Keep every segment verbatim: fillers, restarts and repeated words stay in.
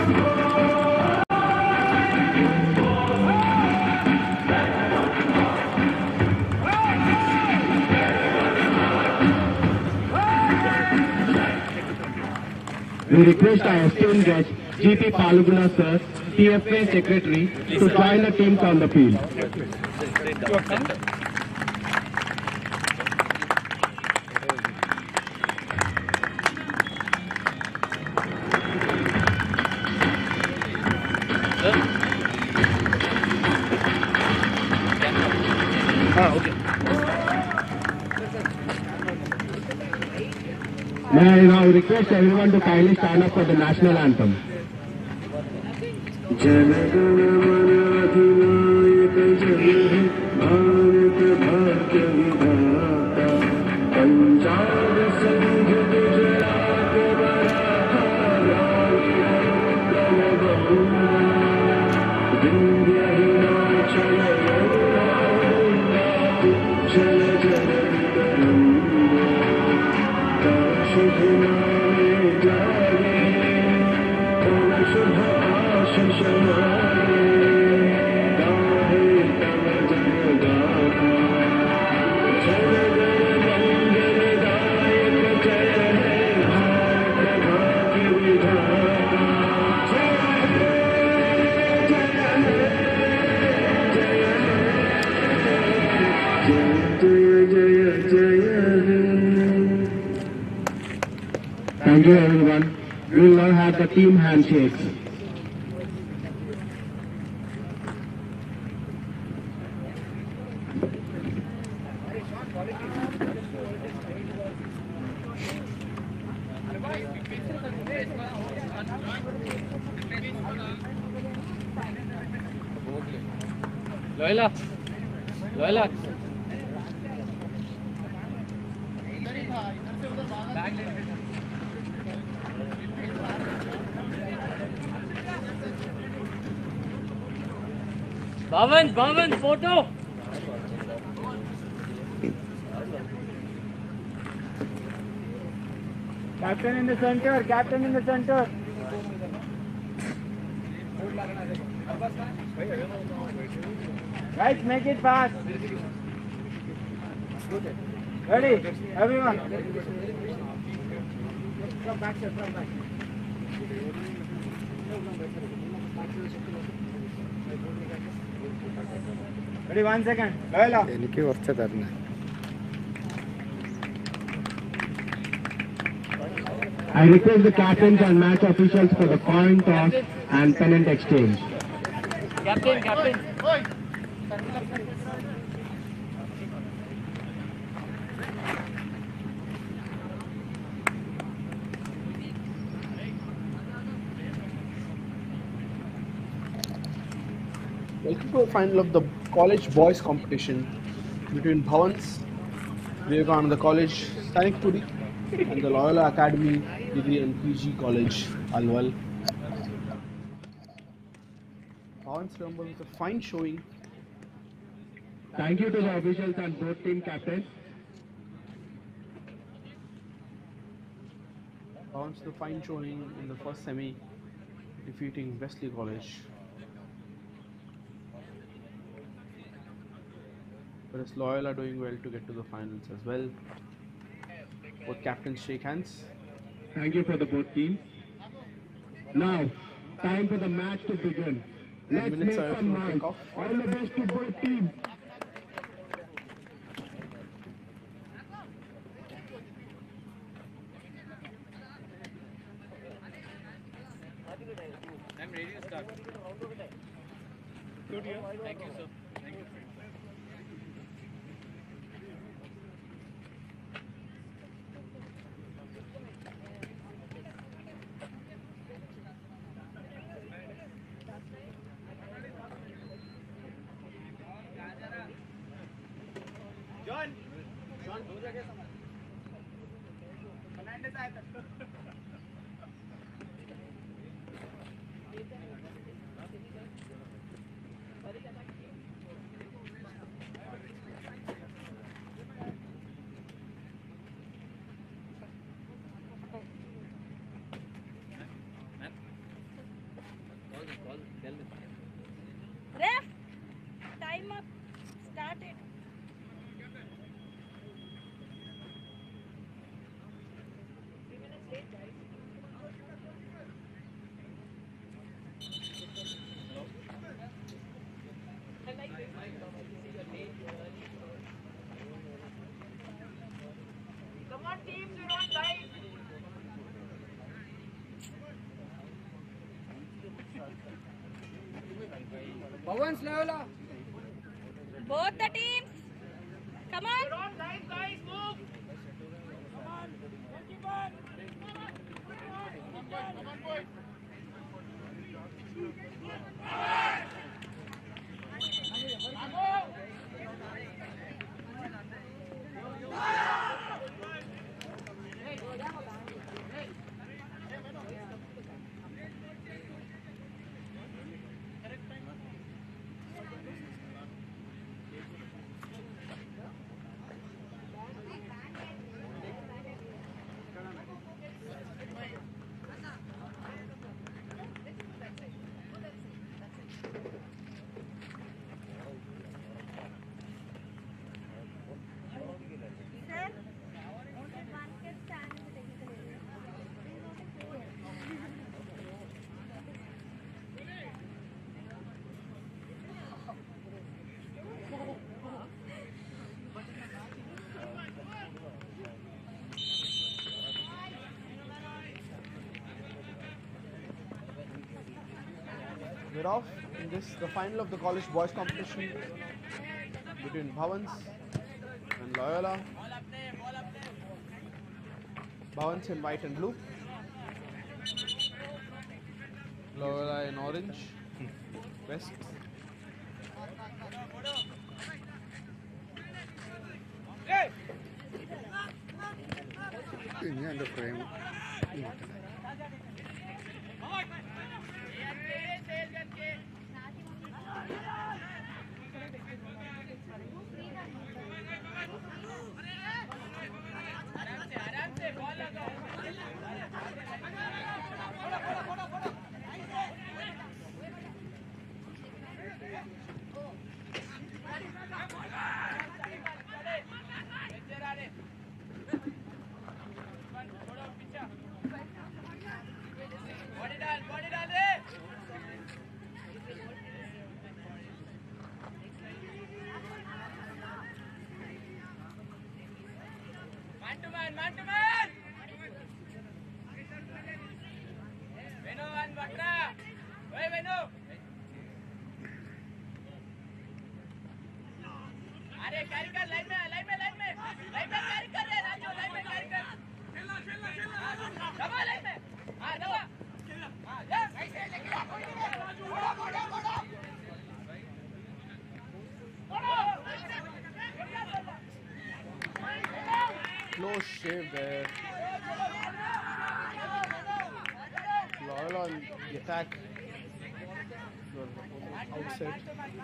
We request our esteemed guest, G P Paluguna sir, T F A Secretary, to join the teams on the field. Ah, okay. May I now request everyone to kindly stand up for the national anthem. Thank you everyone. We will now have the team handshakes. Loyola. Loyola. Bhavans, Bhavans, photo. Captain in the center, captain in the center. Guys, make it fast. Ready, everyone. Come back, sir, come back. Ready, one second. Loyola. എനിക്ക് കുറച്ച് തരണം. I request the captains and match officials for the coin toss and pennant exchange. Captain, captain. Welcome to the final of the college boys competition between Bhavans Vivekananda College, Sanikpuri, and the Loyola Academy Degree and P G College, Alwal. Bhavans remember with a fine showing. Thank you to the officials and both team captains. Bhavans with a fine showing in the first semi, defeating Wesley College. Whereas Loyola doing well to get to the finals as well. Both captains shake hands. Thank you for the both teams. Now, time for the match to begin. Let's minutes make are some to noise. kick off. All the best to both teams. I'm ready to start. Good, yeah. Thank you, sir. Thank you. John, John, do that. Fernandez आया था. Bhavans Loyola. Both the teams. Come on. On line, guys, move. Sir, only one can stand in the technical area. Please only four. We're off in this, the final of the college boys competition between Bhavans and Loyola. Ball up there, ball up there. Bhavans in white and blue. Loyola in orange. West. Hey! ഇനി എൻ്റെ frame आराम से आराम से ball लगाओ body डाल body डाल रे Man to man, man to man. Venu and Batra. Hey Venu. अरे कैरी कर लाइन में लाइन में लाइन में लाइन में कैरी कर रे राजू लाइन में कैरी कर खेलना खेलना खेलना दबा लाइन में हां दबा हां यस ऐसे लेके आ राजू बड़ा बड़ा बड़ा Close shave there. Loyola on the attack. Outside.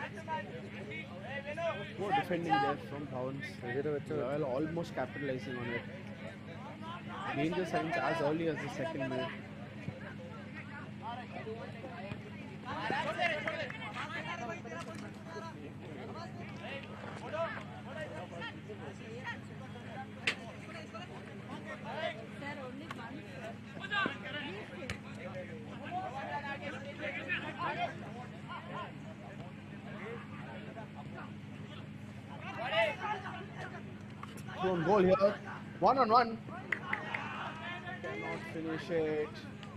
More defending there from Bhavans. Loyola almost capitalizing on it. Danger signs as early as the second minute. Sir, only one. Thrown goal here. One on one. Cannot finish it.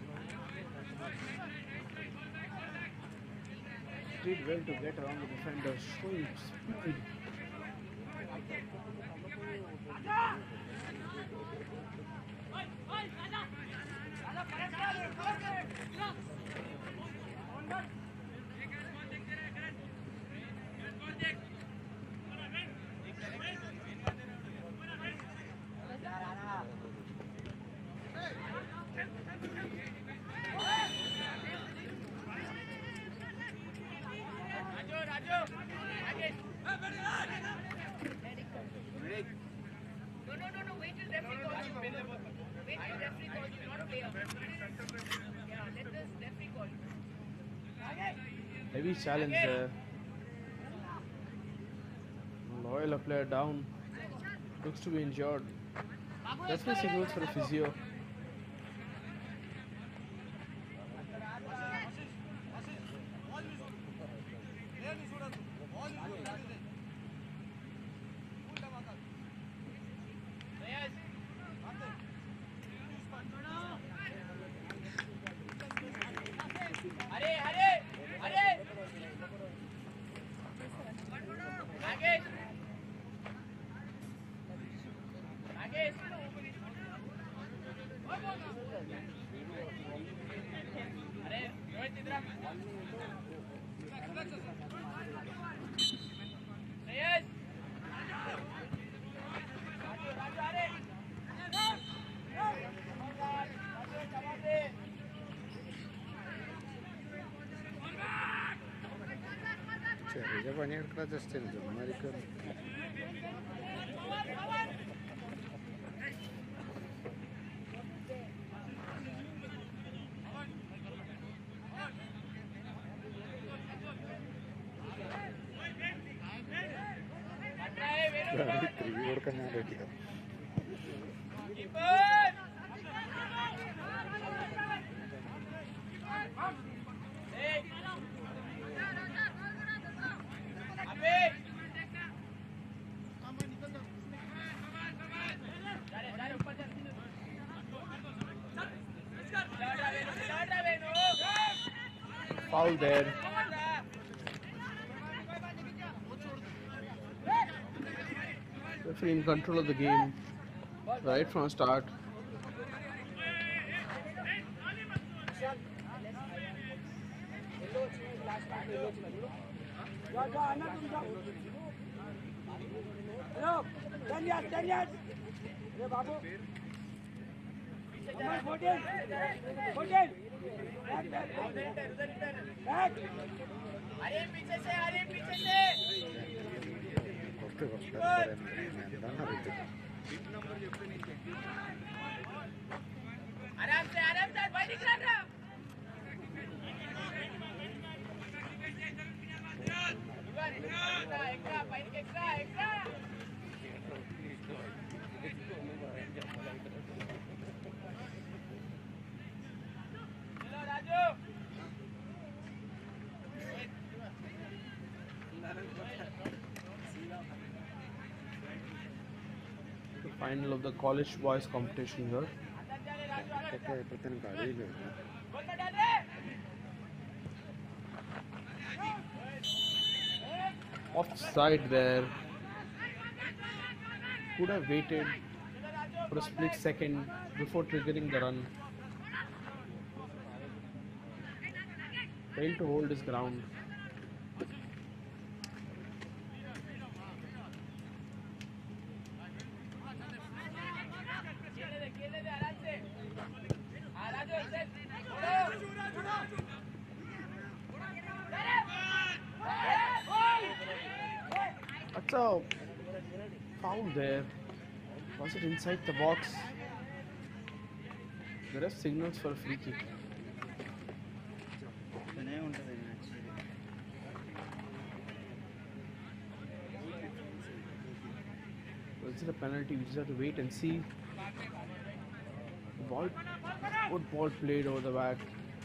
Did well to get around the defender. Showing speed. Raju Raju आगे No, no, no, no, wait till referee calls you. Wait till referee calls you, not player. Yeah, let this referee call you. Heavy challenge there. Loyola player down. Looks to be injured. Referee signals for a physio. अरे अरे Yes. Raju, Raju, are. ചെറിയ പണിയെടുക്കുന്ന just ചുമ്മാരിക്കും three കൊടുക്കാൻ ഞാൻ റെഡിയാണ്. Foul there. Referee in control of the game right from the start. Hello, ten yards, ten yards. Hey, Babu. Come on, fourteen, fourteen. Back, back, back. अरे पीछे से अरे पीछे से കുറച്ച് കഷ്ടം പറയാൻ എന്താണ് അറിയത്തില്ല. आराम से आराम से भाई निकल रहा एक्स्ट्रा एक्स्ट्रा भाई एक्स्ट्रा एक्स्ट्रा चलो Raju The final of the college boys competition here. ഇതൊക്കെ ഇപ്പോഴത്തേനും കളിയില്ല. Offside there. Could have waited for a split second before triggering the run. Failed to hold his ground. That's a foul there. Was it inside the box? The ref signals for a free kick. Was it a penalty? We just have to wait and see. Ball, good ball played over the back.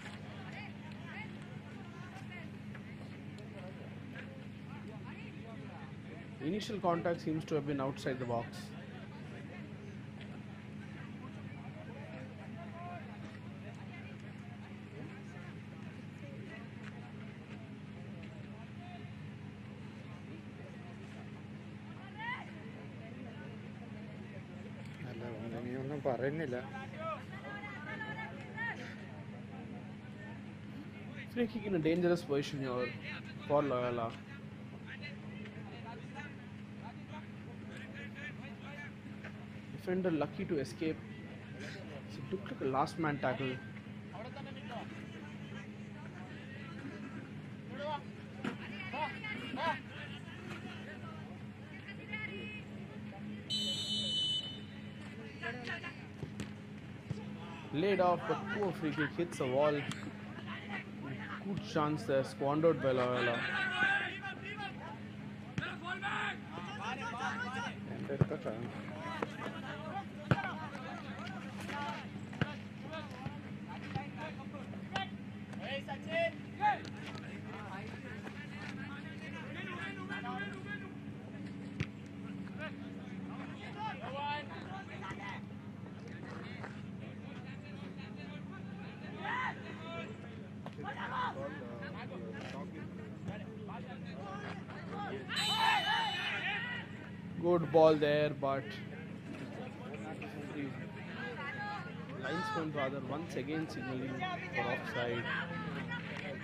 Initial contact seems to have been outside the box. അല്ല ഒന്നും നീ ഒന്നും പറയുന്നില്ല. Free kick in a dangerous position here for Loyola. Defender lucky to escape. So it looked like a last man tackle. Laid off, but poor free kick hits the wall. Good chance there, squandered by Loyola. എൻ്റെ അടുത്താണ്. Good ball there, but linesman rather once again signaling for offside.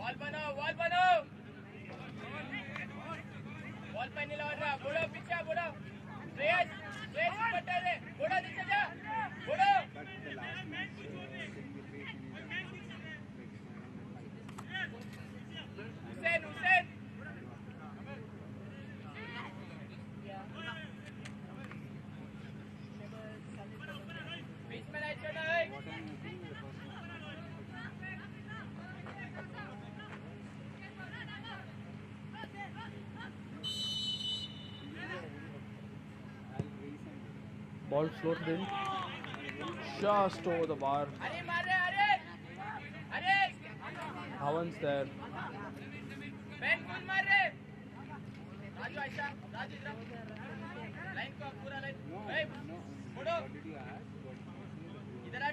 Ball बनो ball बनो ball पे नहीं लौट रहा बुढ़ो पीछे बुढ़ो रेस रेस पट्टे रे बुढ़ो नीचे जा बुढ़ो हुसैन हुसैन बीच में नहीं छोड़ना है Ball floated in just over the bar. अरे मार रहे अरे अरे Bhavans there. बैन कौन मार रहे राजू ऐसा राजू इधर लाइन को पूरा लाइन ए मुड़ो इधर आ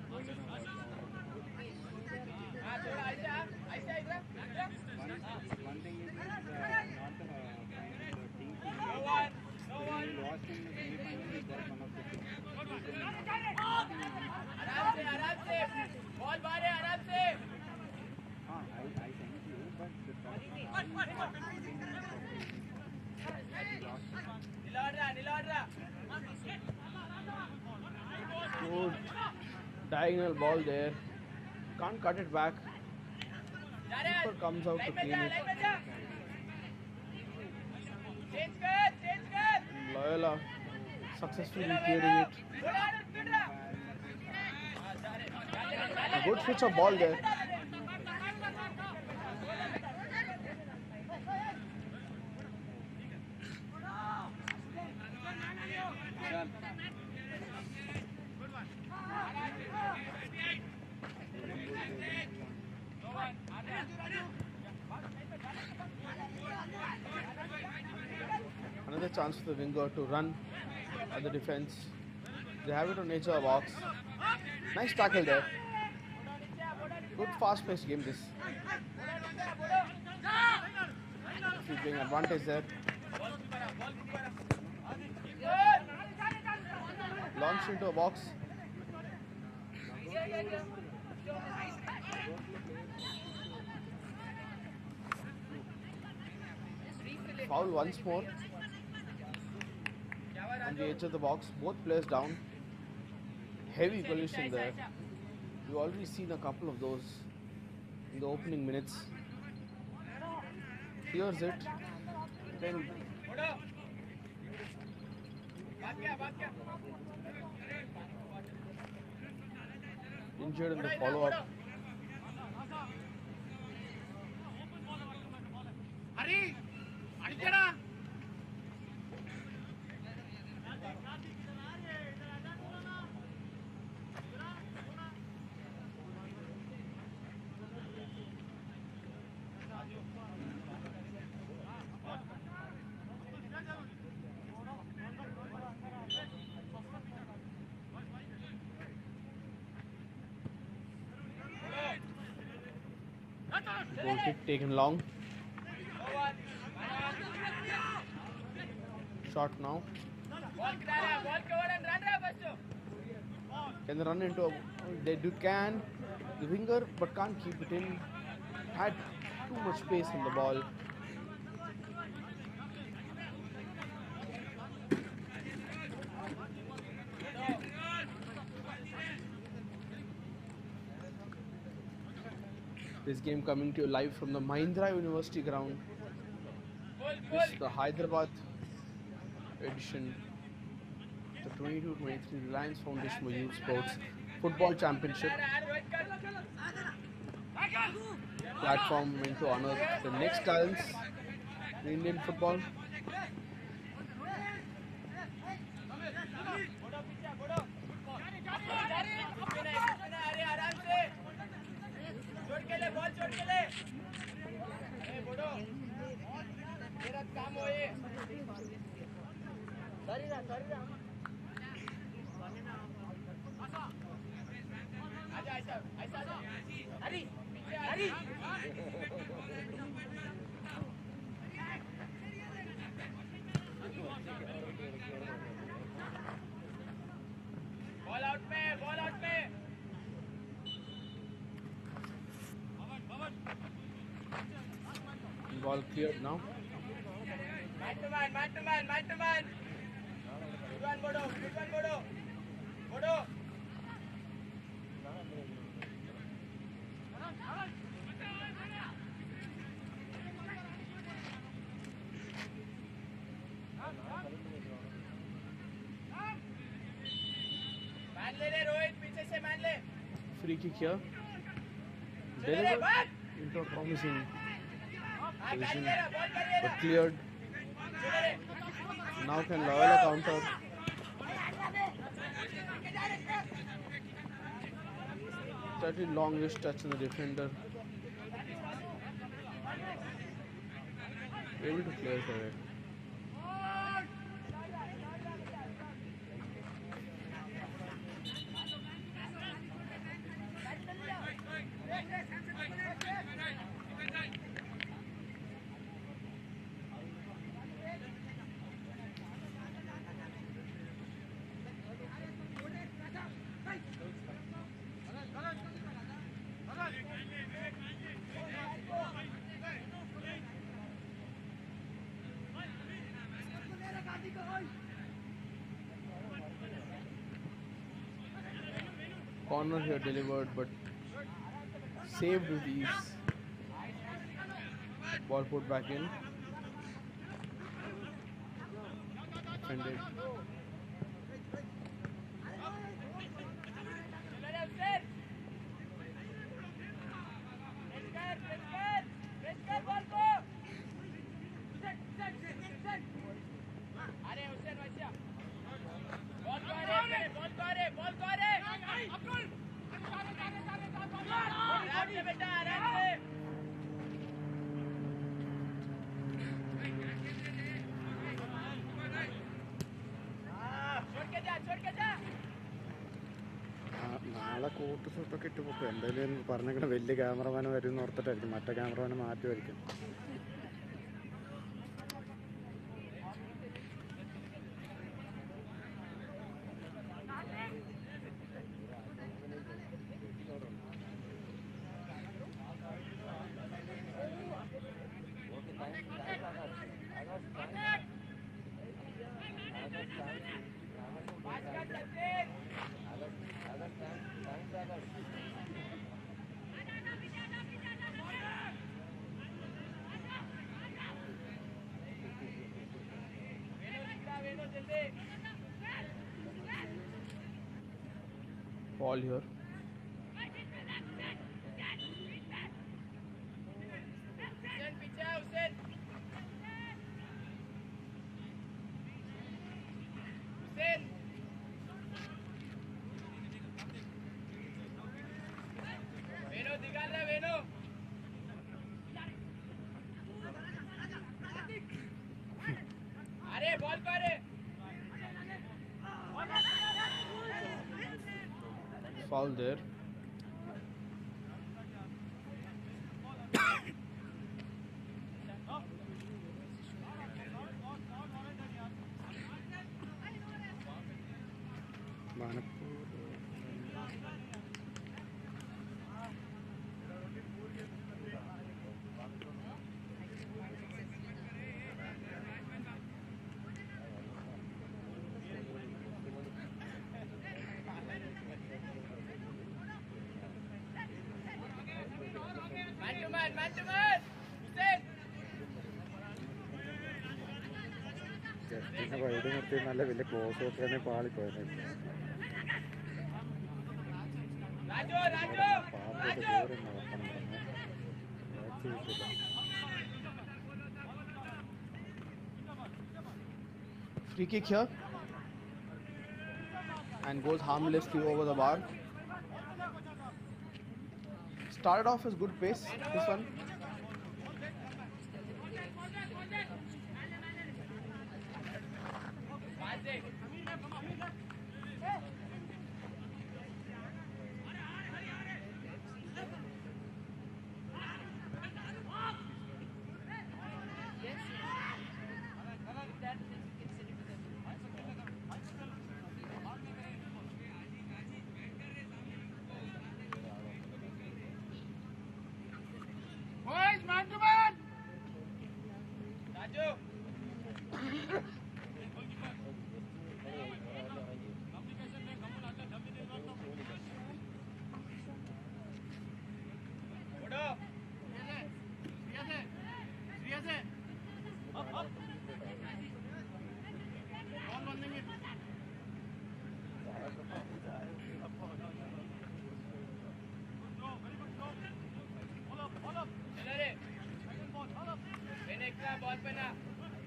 हां थोड़ा ऐसा ऐसा इधर नो वन नो वन आराम से आराम से बॉल मारे आराम से निलौट रहा निलौट रहा Good diagonal ball there. Can't cut it back. जा रहे Keeper comes out to line में clean जा it. लाइन में जा चेंज कर चेंज कर Loyola successfully clearing it. थोड़ा स्पीड रहा A good switch of ball there. Another chance for the winger to run at the defense. They have it on edge of the box. Nice tackle there. Good fast-paced game this. Keeping advantage there. Launched into a box. Foul once more. On the edge of the box, both players down. Heavy collision there. We've already seen a couple of those in the opening minutes. Here's it. Then injured in the follow-up. Goal kick taken long. Shot now. Can they run into a... They do can. The winger but can't keep it in. Had too much space on the ball. This game coming to you live from the Mahindra University ground. This is the Hyderabad edition, the twenty-two twenty-three Reliance Foundation for Youth Sports Football Championship. Platform meant to honor the next talents in Indian football. Ball out में ball out में Ball cleared now. Man to man, man to man, man to man. Good one, Bodo. Good one, Bodo. Bodo. मान ले रे रोहित, पीछे से मान ले. Free kick here. चले रे, Delivered भाग. into a promising हाँ, position, गाड़ी ले रहा, बॉल कर but cleared. चले रे. Now can Loyola counter? Slightly longish touch on the defender. Able to clear it away. Corner here delivered, but saved with ease. Ball put back in. Defended. चले रे उससे. Press कर, press कर, press कर ball को. अरे हुसैन वैसा. Ball को आ रे, बॉल को आ रे, बॉल को आ रे. आराम से बेटा, आराम से. छोड़ के जा, छोड़ के जा. ആ, നാളെ കോട്ട് സൂട്ടൊക്കെ ഇട്ട് പോക്കും. എന്തായാലും പറഞ്ഞേക്കണ വലിയ ക്യാമറമാൻ വരും എന്ന് ഓർത്തിട്ടായിരിക്കും. മറ്റേ ക്യാമറമാനെ മാറ്റുമായിരിക്കും. पाँच का सचिन. वेणु निकला, वेणु जल्दी. Ball here. हुसैन पीछे है, हुसैन. हुसैन. वेणु निकाल रहा है, वेणु. अरे बॉल को अरे. Foul there. മാനപ്പൂർ Man to man, man to man. Hussein. ജസ്റ്റിനെ വൈഡ് നിർത്തി നല്ല വലിയ ക്ലോസ് ഔട്ടാണ് പാളിപ്പോയത്. राजू, राजू, പാമ്പൊക്കെ राजू. ദൂരം നടക്കണം പറഞ്ഞു. ക്യാച്ച് കിട്ടില്ല. Free kick here. And goes harmlessly over the bar. Started off as good pace, this one. पाँच से. राजू बॉल पे ना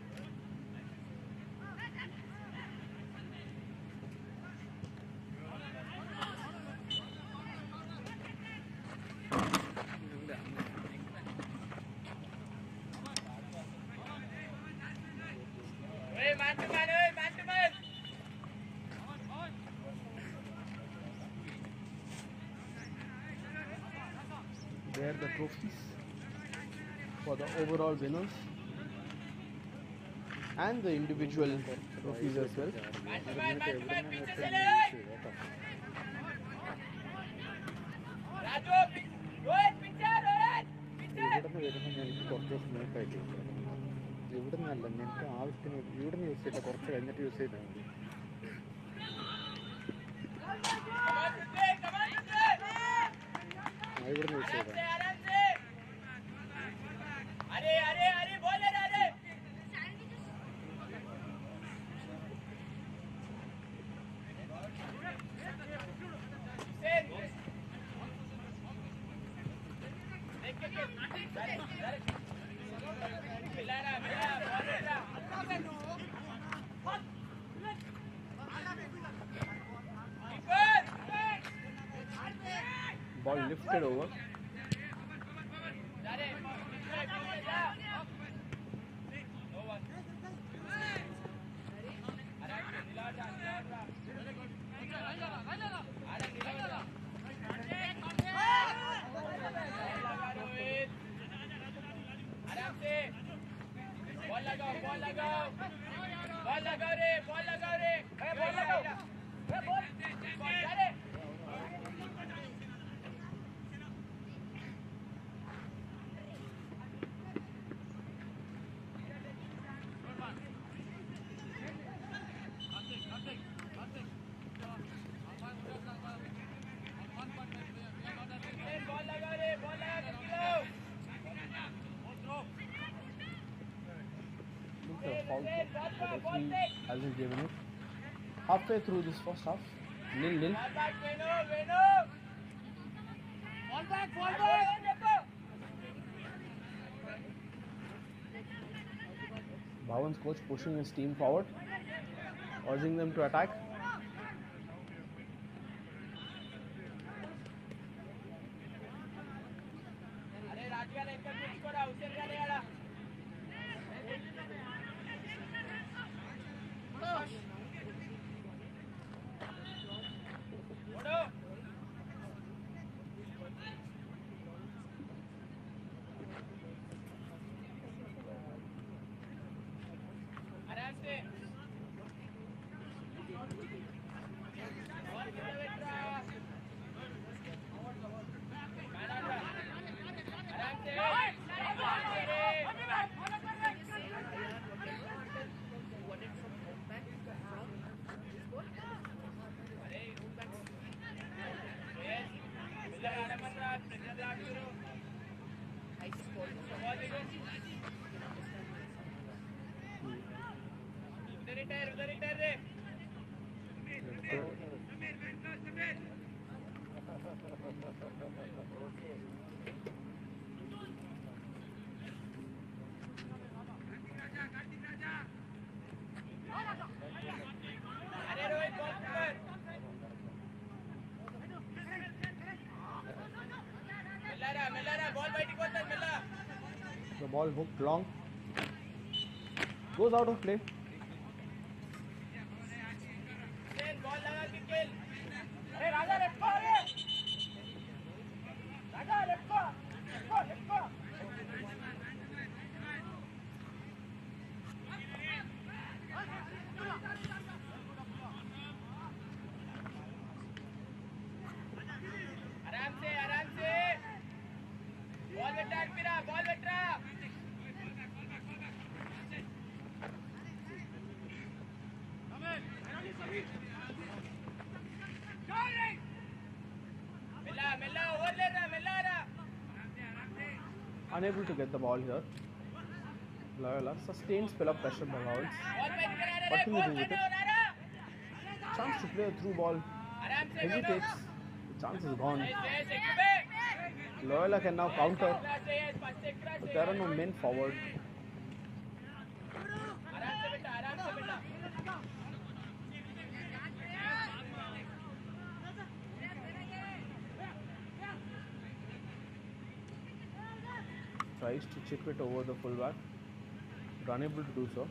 man to man, man to man. There are the trophies for the overall winners and the individual trophies as well. Man to man, man to man, पीछे चले. राजू, रोहित पीछे, रोहित पीछे. ഇവിടുന്ന് വരുമ്പോൾ എനിക്ക് കുറച്ച് സ്മൂത്ത് ആയിട്ട് ഇവിടെ നിന്നല്ല നിനക്ക് ആവശ്യത്തിന് ഇവിടെ നിന്ന് യൂസ് ചെയ്താൽ കുറച്ച് കഴിഞ്ഞിട്ട് യൂസ് ചെയ്താൽ മതി. ഇവിടെ നിന്ന് യൂസ് ചെയ്താൽ अरे अरे अरे बोले अरे मिलाना मिला Ball lifted over. बॉल लगाओ बॉल लगाओ बॉल लगाओ रे बॉल लगाओ रे बॉल लगाओ बॉल अरे बॉल लगाओ रे बॉल लगा The foul referee hasn't given it. Halfway through this first half, nil nil. Ball back Venu Venu ball back ball back Bhavans coach pushing his team forward, urging them to attack. अरे राजू ने इनका कुछ करा उसे क्या ले आया आराम से उधर ही टायर उधर ही टायर रे अरे रोहित बॉल पकड़ मिला रहा मिला रहा बॉल बैठी को तक मिला The ball hooked long, goes out of play. Ball लगा के खेल अरे राजा लेफ्ट अरे राजा लेफ्ट लेफ्ट आराम से आराम से बॉल बेटा फिरा बॉल बेटा Unable to get the ball here. Loyola sustained spell of pressure by Bhavans. Ball पे निकल आ What रहा है can ball they do with करने it? हो रहा Chance to play a through ball. आराम से वेनो Hesitates. The chance is gone. से से पे Loyola can now counter, से पास से क्रॉस but से there are no men forward. आराम से बेटा आराम से बेटा Tries to chip it over the fullback, but unable to do so.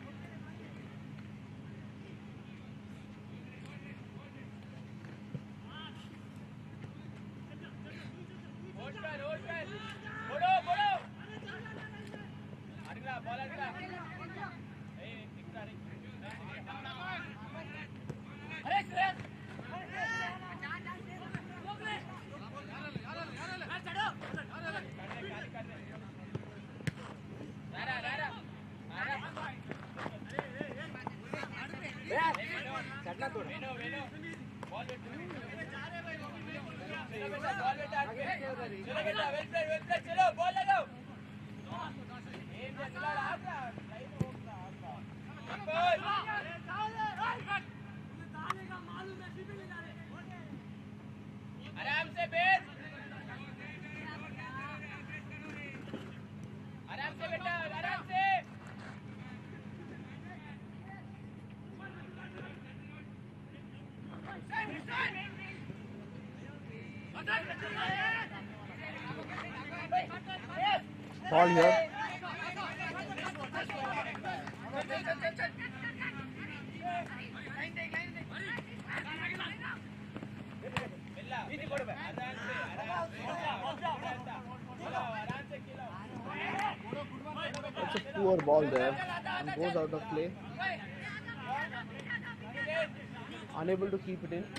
Hold कर होल्ड कर बोलो बोलो अगला बॉल अगला ए दिखता नहीं अरे क्रैश रारा रारा चढ़ना तो वेनो वेनो बॉल चलो बेटा बॉल बेटा चलो बेटा वेल प्ले वेल प्ले चलो बॉल लगाओ एम से चला रहा था सही में होगा आराम से बेस आराम से बेटा आराम से Ball here. That's a poor ball there and goes out of play. Unable to keep it in.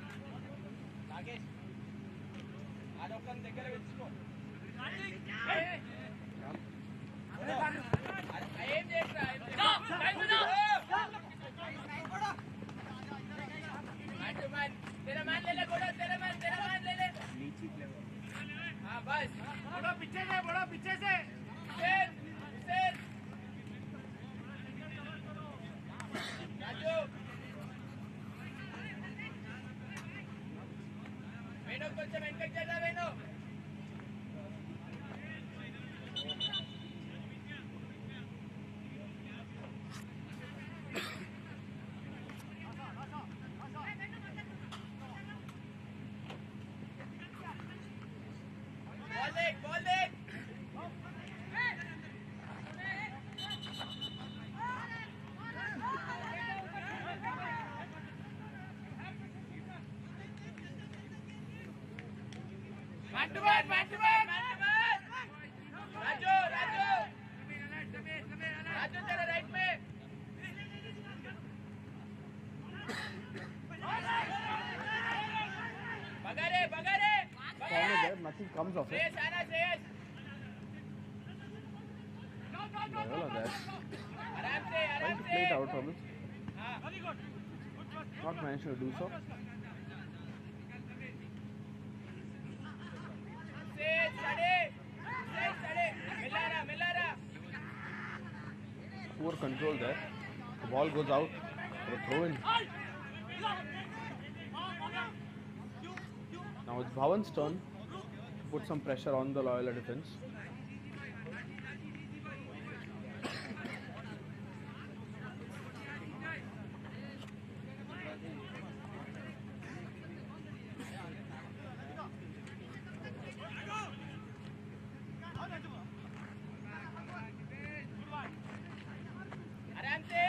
तेरा मान ले ले बोलो तेरा मान तेरा मान ले ले हाँ बस बड़ा पीछे से बड़ा पीछे से सेर सेर राजू वेनो कौन सा वेंकट चल रहा वेनो बॉल देख बॉल देख one two one one two one Raju Raju Raju तेरा राइट में भगा रे भगा रे Corner there, nothing comes of it. Shreyas आना श्रेयस Loyola there. आराम से Trying आराम to से play it out of it. हाँ Not managed to do so. Shreyas चढ़े श्रेयस चढ़े मिला रहा मिला रहा Poor control there. The ball goes out for a throw in. Now it's Bhavan's turn to put some pressure on the Loyola defense. आराम से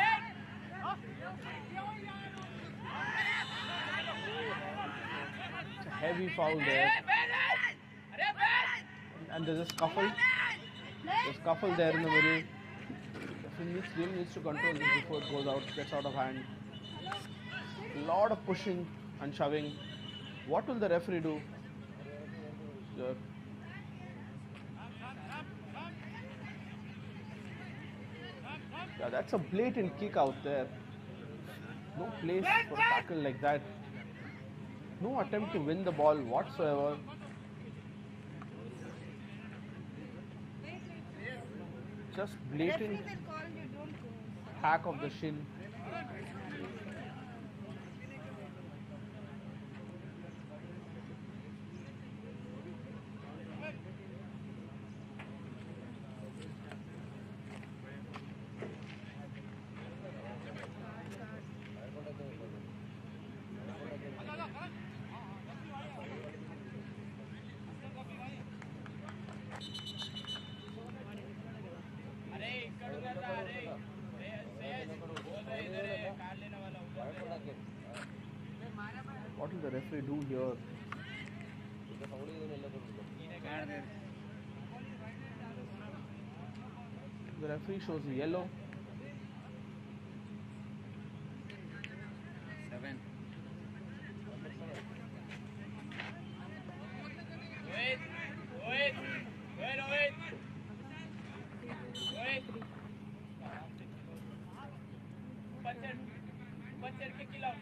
It's a heavy foul there. अरे बैठ And there's a scuffle. There's a scuffle there in the middle. He needs, really needs to control this before it goes out, gets out of hand. A lot of pushing and shoving. What will the referee do? Here. Yeah, that's a blatant kick out there. No place for a tackle like that. No attempt to win the ball whatsoever. just Referee blatant will call you, don't go. hack of the shin. अरे इकड़ उधर रहा अरे says बोल रहे इधर है car लेने वाला उधर What will the referee do here? The referee shows a yellow. Seven Wait, wait, wait, wait. Wait. Bachar, bachar के खिलाओ.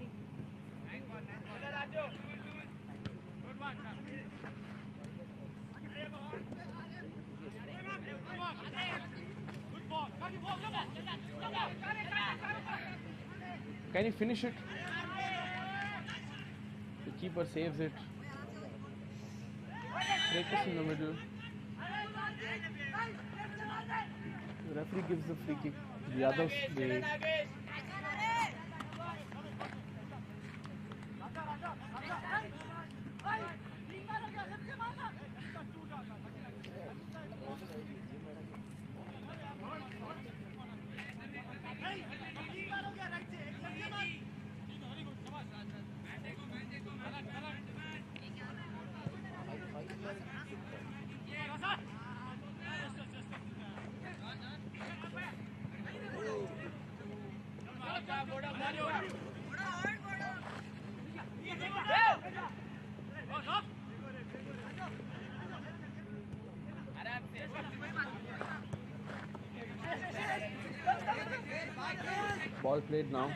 इधर आ जाओ. Good one. Good ball. Good ball. Can he finish it? The keeper saves it. Breakers in the middle. The referee gives the free kick to the other way. Ball played now.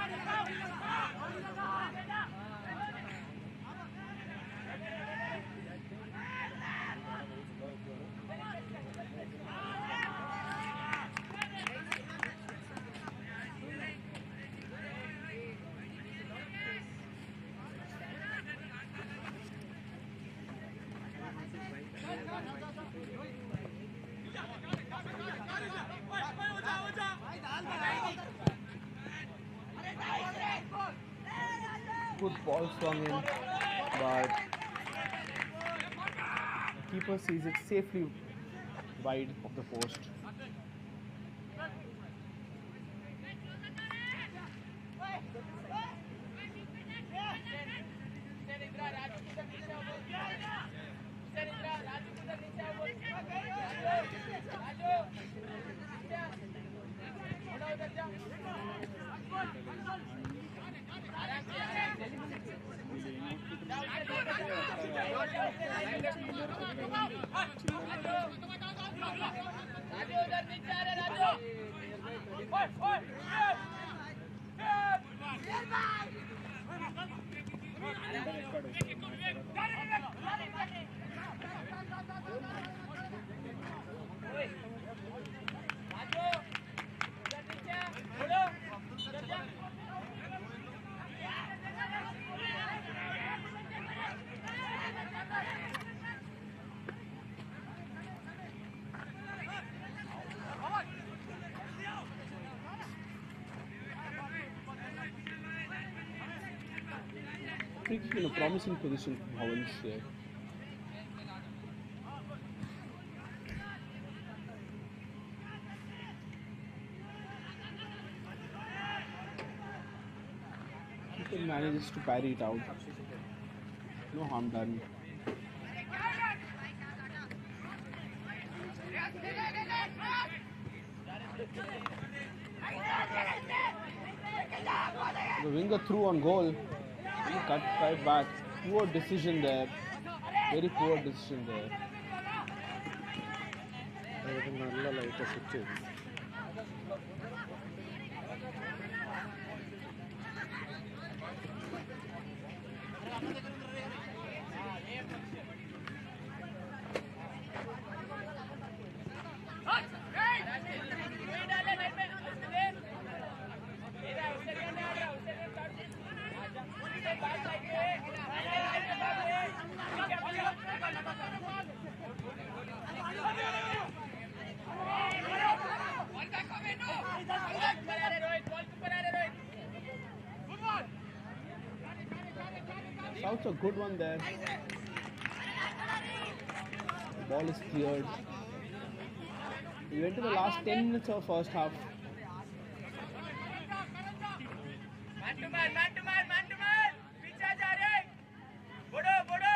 Good ball swung in, but the keeper sees it safely wide of the post. Free kick in a promising position for Bhavans here. Keeper manages to parry it out. No harm done. The winger threw on goal. He cut right back. Poor decision there. Very poor decision there. നല്ല light switch ചെയ്തു. Hey! That's a good one there. The ball is cleared. We went to the last ten minutes of first half. Man to man, man to man, man to man. पीछे जा रहे. बढ़ो, बढ़ो.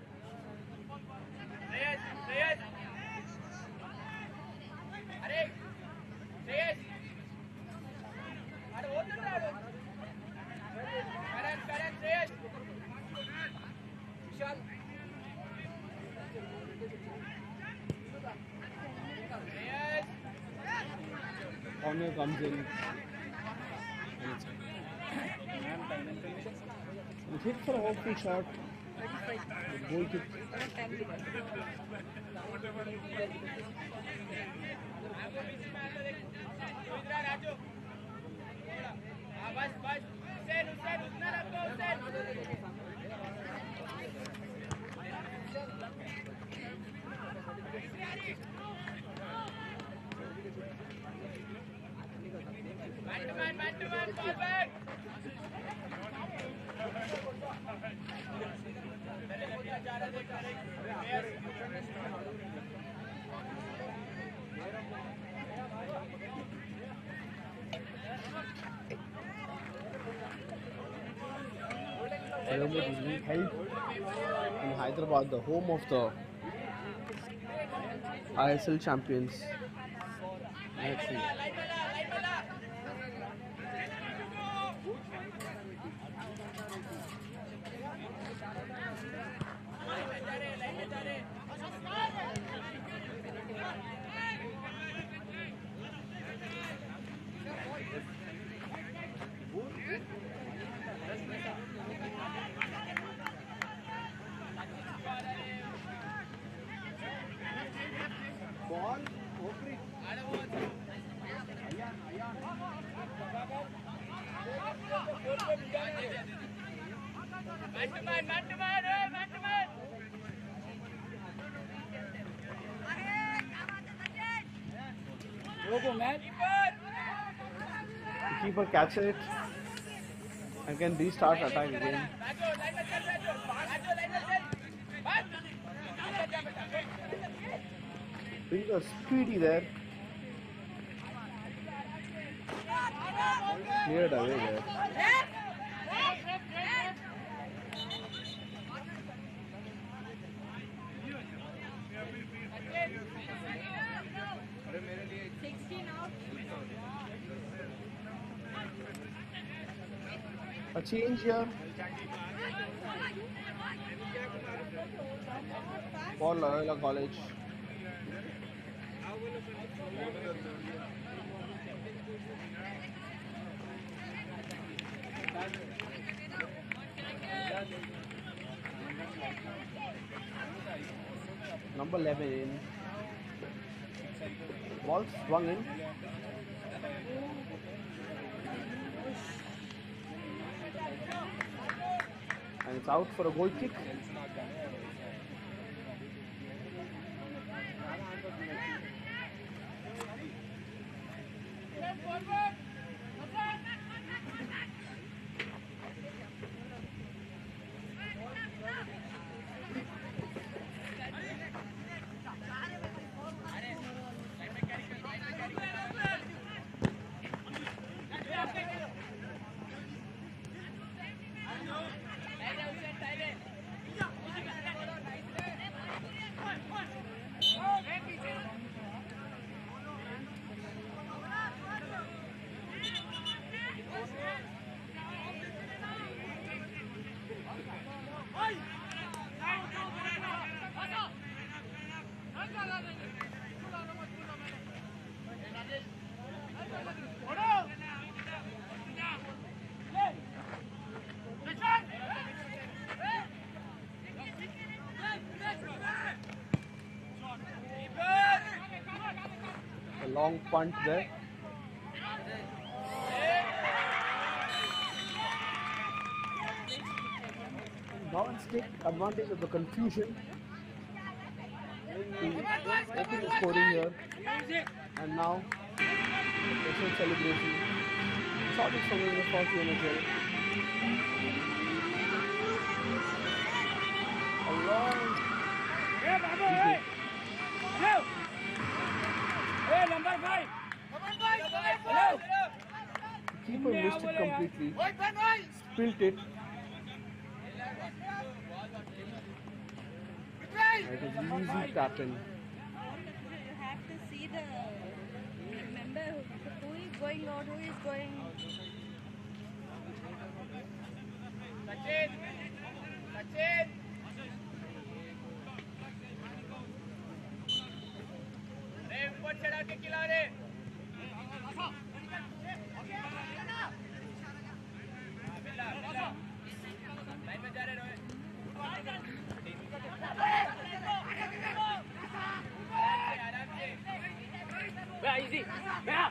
Reyes, Reyes. अरे, Reyes. अरे वो तो रहा. Karan, Karan, Reyes. Vishal. Reyes. Corner comes in. It hit for a hopeful shot. The goal kick. बस बस हुसैन हुसैन उतना रखो Hussain man to man man to man ball back जा रहा देख रहा Pyramid is being held in Hyderabad, the home of the I S L champions. Let's see. Ball, opening. Man to man, man to man, hey, man to man. Go, man. The keeper catches it and can restart attack again. Brings a speedy there. Cleared away there. sixteen out. A change here for Loyola College. Number eleven in. Ball swung in. And it's out for a goal kick. A long punt there. Bhavans take advantage of the confusion to open the scoring here, and now special celebration. Shot is from the first N H L. long. Hey, Babu, hey! Hello! Hey, number five! Hello! The keeper missed it completely. Spilt it. It was easy tap in. You have to see the remember who is going out, who is going. Sachin! Sachin! अरे ऊपर चढ़ा के खिला रे बिल्ला बिल्ला line में जा रहे रोहित आराम से Very easy! Yeah!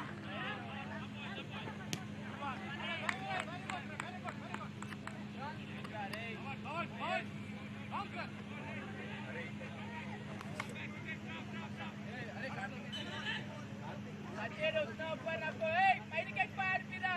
Sachin उसने ऊपर रखो ए पैर के पार पिरा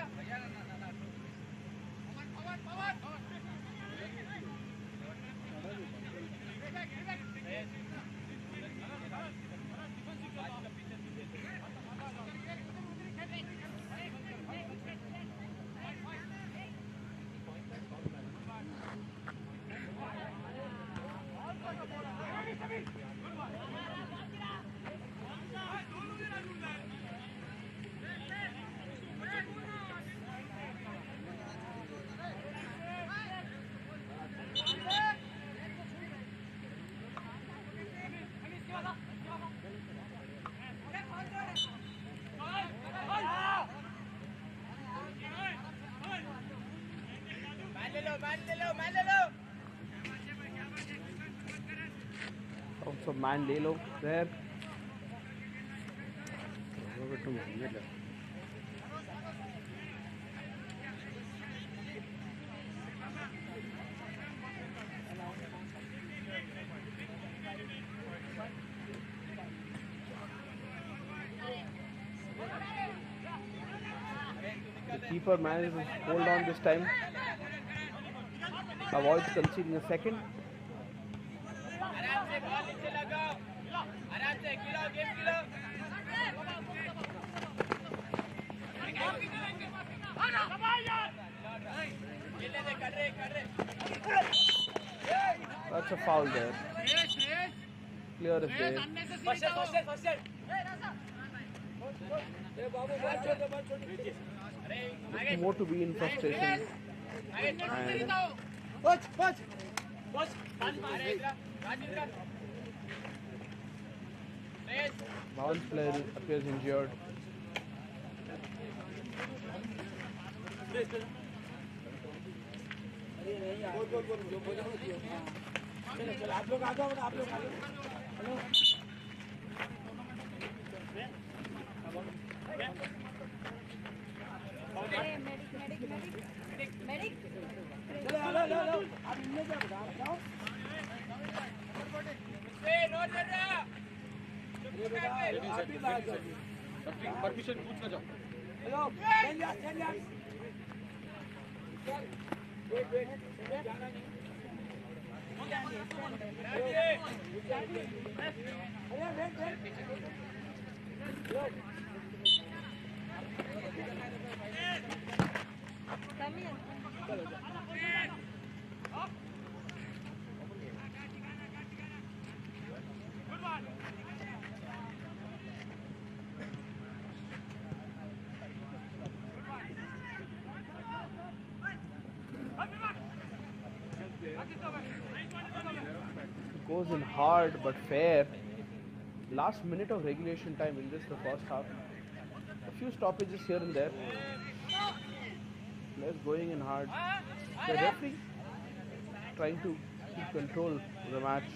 मान ले लो मान ले लो मान ले लो Also man Lelo there. The keeper manages to hold on this time. Avoids conceding a second. आराम से बॉल नीचे लगाओ आराम से खिलाओ गेम खिलाओ खेलने दे कर रहे कर रहे That's a foul there. Clear is there. First set, first set, first set! Hey, Babu, ball छोड़ दो, ball छोड़ दो. अरे आगे More to be in frustration. आगे And Watch, watch! Watch! अरे इधर राजीव का race Bhavans player appears injured. चलो चलो आप लोग आ जाओ आप लोग आ जाओ hello Hey, medic, medic, medic, medic. चलो हेलो हेलो हेलो आप इनमें क्या बता बताओ ए नो दे रहा ये बेटा आप भी ला जाओ परमिशन पूछना जाओ हेलो चल यार चल यार वेट वेट जाना नहीं अरे wait wait Come here. Goes in hard but fair. Last minute of regulation time in this, the first half. A few stoppages here and there. Players going in hard. The referee trying to keep control of the match.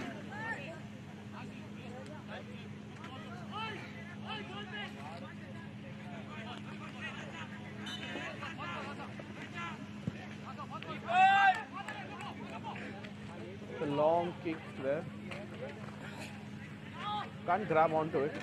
A long kick there. Can't grab onto it.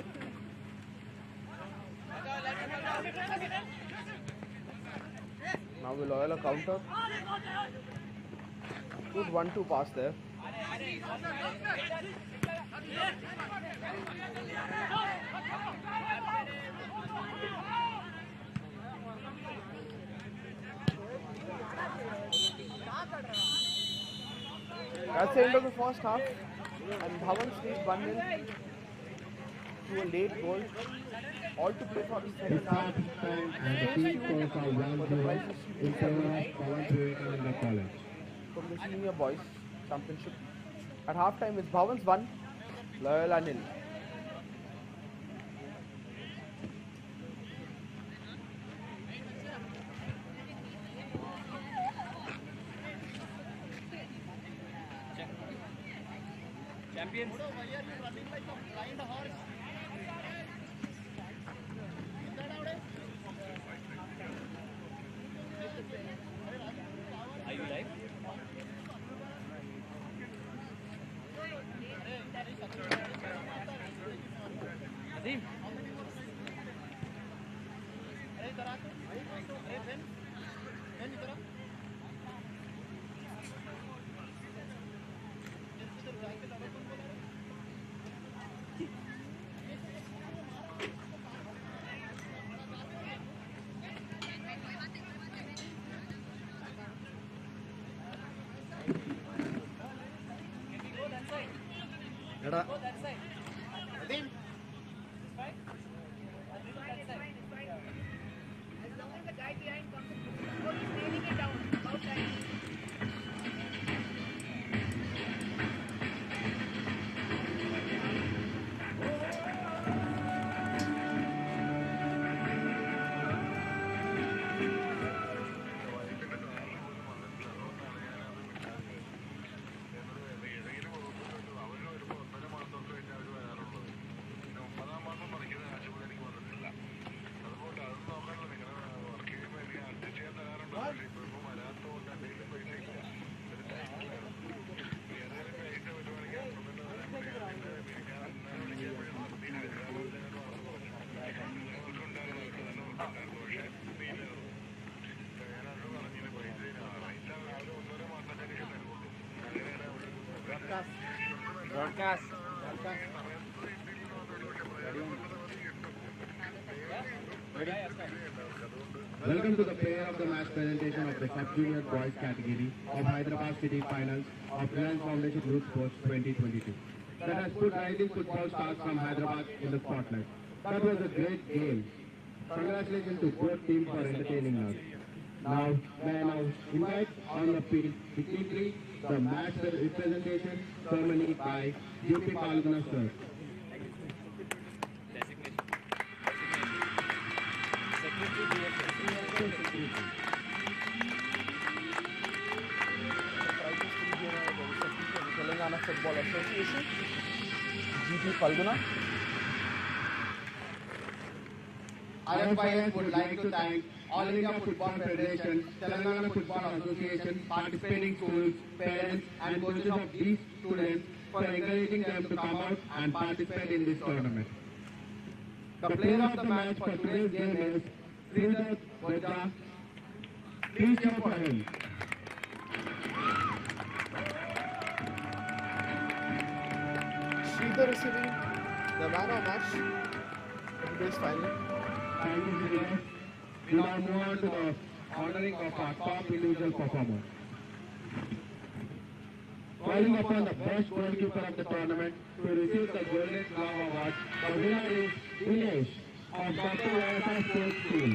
Now will Loyola counter. Good one two pass there. That's the end of the first half, and Bhavans lead one nil to a late goal. All to play for the The second half. participants and the team scores are one zero in favor of Bhavans Vivekananda College. From the Senior Boys Championship. At halftime, it's Bhavans one, Loyola nil. Champions. Are you live? Azim. എടാ Broadcast. Welcome to the player of the match presentation of the sub-junior boys category of Hyderabad City Finals of Reliance Foundation Group Sports twenty twenty-two. That has put rising football stars from Hyderabad in the spotlight. That was a great game. Congratulations to both teams for entertaining us. Now, may I now invite on the field dignitary the match representation ceremony by U P Palguna sir. Telangana Football Association, G P Palguna. R F Y S would like to thank All India Football Federation, Telangana Football Association, participating schools, parents and coaches of these students for encouraging them to come out and participate in this tournament. The player of the match for today's game is Sridhar Vajra. Please cheer for him. Sridhar receiving the man of match for today's final. Thank you, Sridhar. We now move on to the honoring of our top individual performer. Calling upon the best goalkeeper of the tournament to receive the Golden Glove Award, the winner is Dinesh of Doctor Loyola Sports School.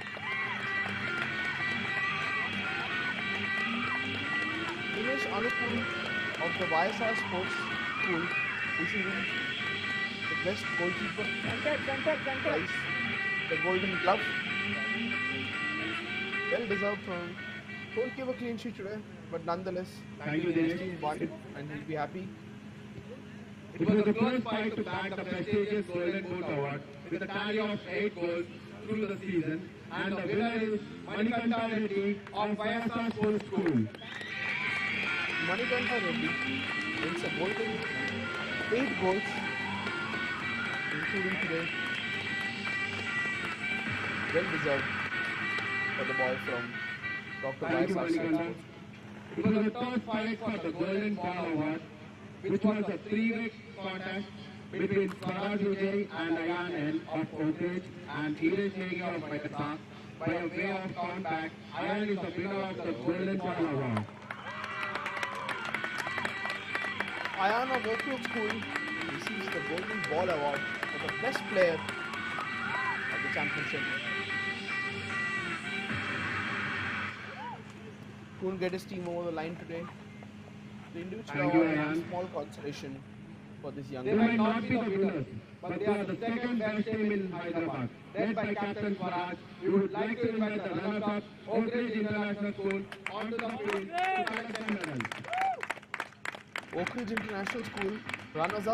Dinesh Anupur of the Y S R Sports School receiving the best goalkeeper prize, the Golden Glove. Well deserved from. Don't give a clean sheet today, but nonetheless, Thank you, his Dinesh. team won and he'll be happy. It was a close fight to bag the prestigious Golden Boot Award with a tally of eight goals through the season, and the winner is Manikanta Reddy of Y S R Sports School. Manikanta Reddy wins a golden eight goals, including today. Well deserved for the boy from Doctor Thank you, Y S R Manikanta. Sports. It was a tough fight for the Golden Ball Award, which was a three-way contest between Swaraj Vijay and Ayan N of Oak Ridge and Eresh Negi of Hyderabad. By a way of comeback, Ayan is the winner of the Golden Ball Award. Ayan of Oak Ridge School receives the Golden Ball Award for the best player of the championship. Couldn't get his team over the line today. The individual Thank you, award is Ayan. a small consolation for this young They man. might not be the winners, but they are the second best team in Hyderabad, led by Captain Swaraj. We would like to invite the runners-up, Oak Ridge International School, onto the field to collect their medals. Oak Ridge International School runners-up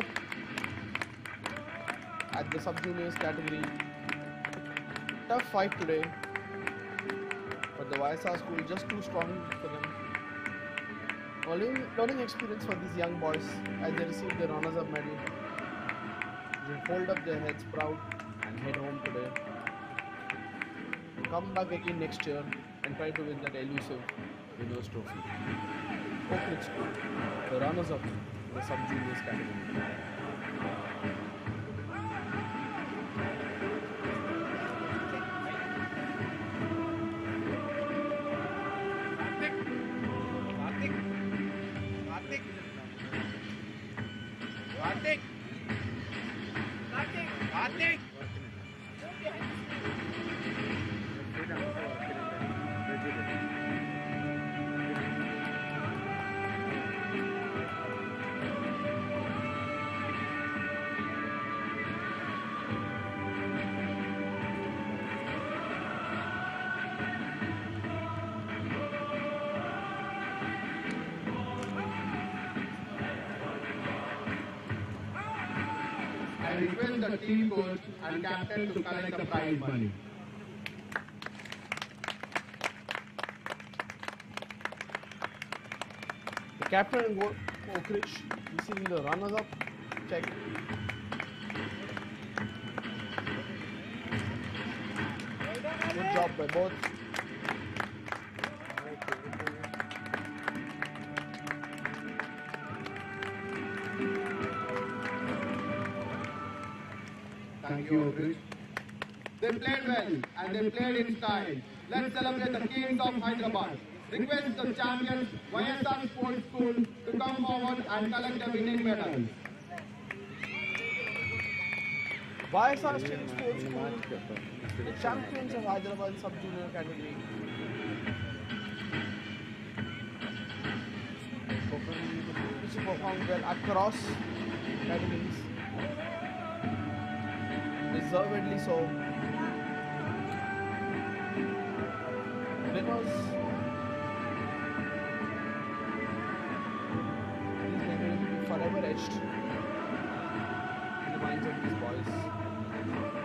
at the sub-juniors category. Tough fight today, but the Y S R school just too strong for them. A learning, learning experience for these young boys as they receive the runners-up medal. They hold up their heads proud and head home today. Come back again next year and try to win that elusive winners trophy. Oak Ridge School, the runners-up in the sub-juniors category. Karthik! Karthik! Karthik! I request the team coach and captain to collect the prize money. The captain and goal, Oak Ridge, receiving the runners-up check. Good job by both. Thank you, Oak Ridge. They played well and they played in style. Let's celebrate the kings of Hyderabad. Request the champions Y S R Sports School to come forward and collect the winning medals. Y S R State Sports School, the champions of Hyderabad sub-junior category. Which performed well across categories. Deservedly so. Winners. These memories will be forever etched in the minds of these boys.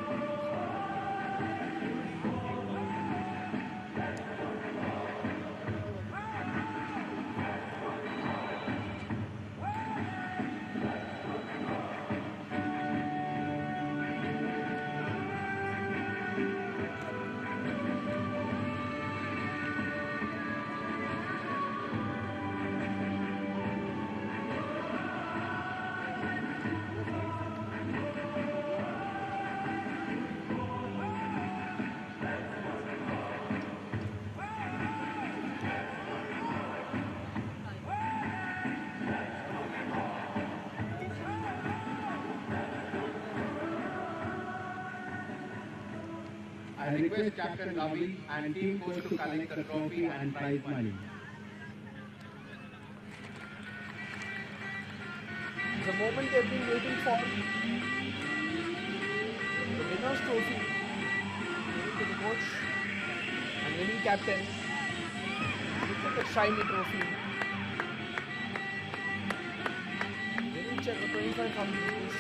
I request Captain Ravi and team coach to collect the trophy and prize money. The moment they've been waiting for. The winner's trophy. Given to the coach and winning captain. Look at the shiny trophy. Winning check of twenty-five thousand rupees.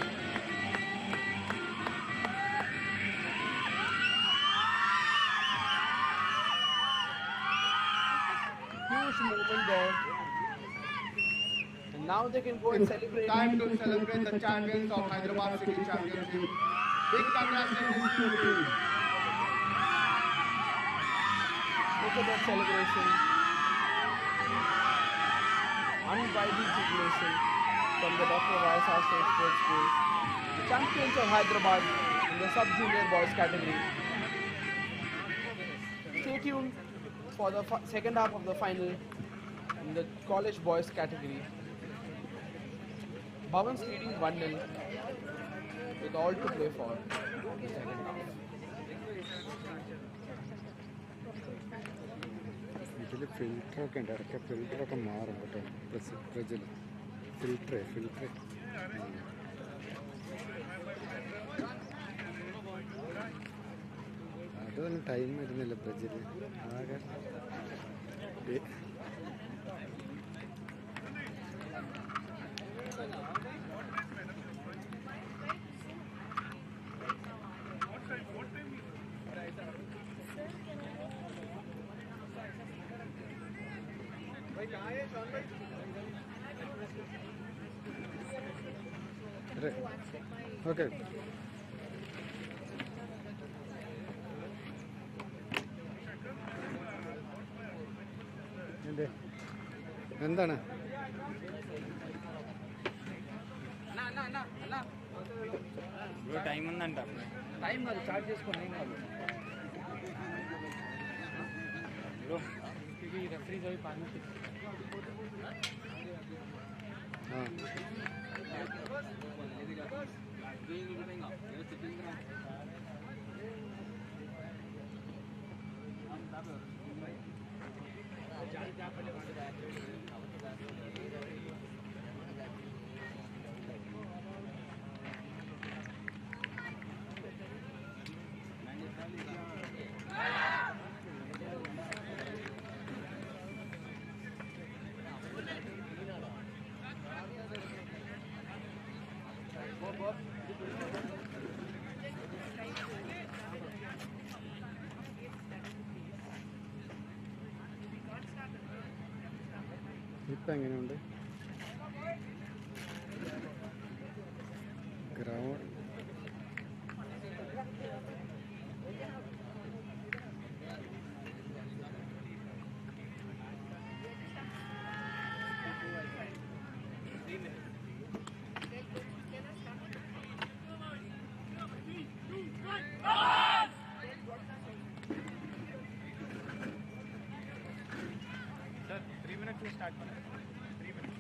Huge moment there. And now they can go and celebrate. Time to celebrate the champions of Hyderabad City Championship. Big congratulations to the team. Look at that celebration. Unbridled jubilation. from the Doctor Y S R State Sports School, the champions of Hyderabad in the sub-junior boys category. Stay tuned for the fi- second half of the final in the college boys category. Bhavans leading one nil with all to play for the second half. ഇതിൽ ഫിൽറ്ററൊക്കെ ഉണ്ട്, ഇടയ്ക്ക് ഫിൽറ്ററൊക്കെ മാറും കേട്ടോ. Fridge ഫ്രിഡ്ജിൽ filter filter അതൊന്നും time വരുന്നില്ല ഫ്രിഡ്ജിൽ ആകെ. ഏ- ഓക്കെ എന്ത് എന്താണ് టైం ఉందంట. టైం కాదు, స్టార్ట్ చేసుకోండి. ఏం కాదు. ఇది రెఫరీస్ అవి పార్ట్నర్షిప్. ആ ഇപ്പം എങ്ങനെയുണ്ട് ground? Three minutes start three minutes.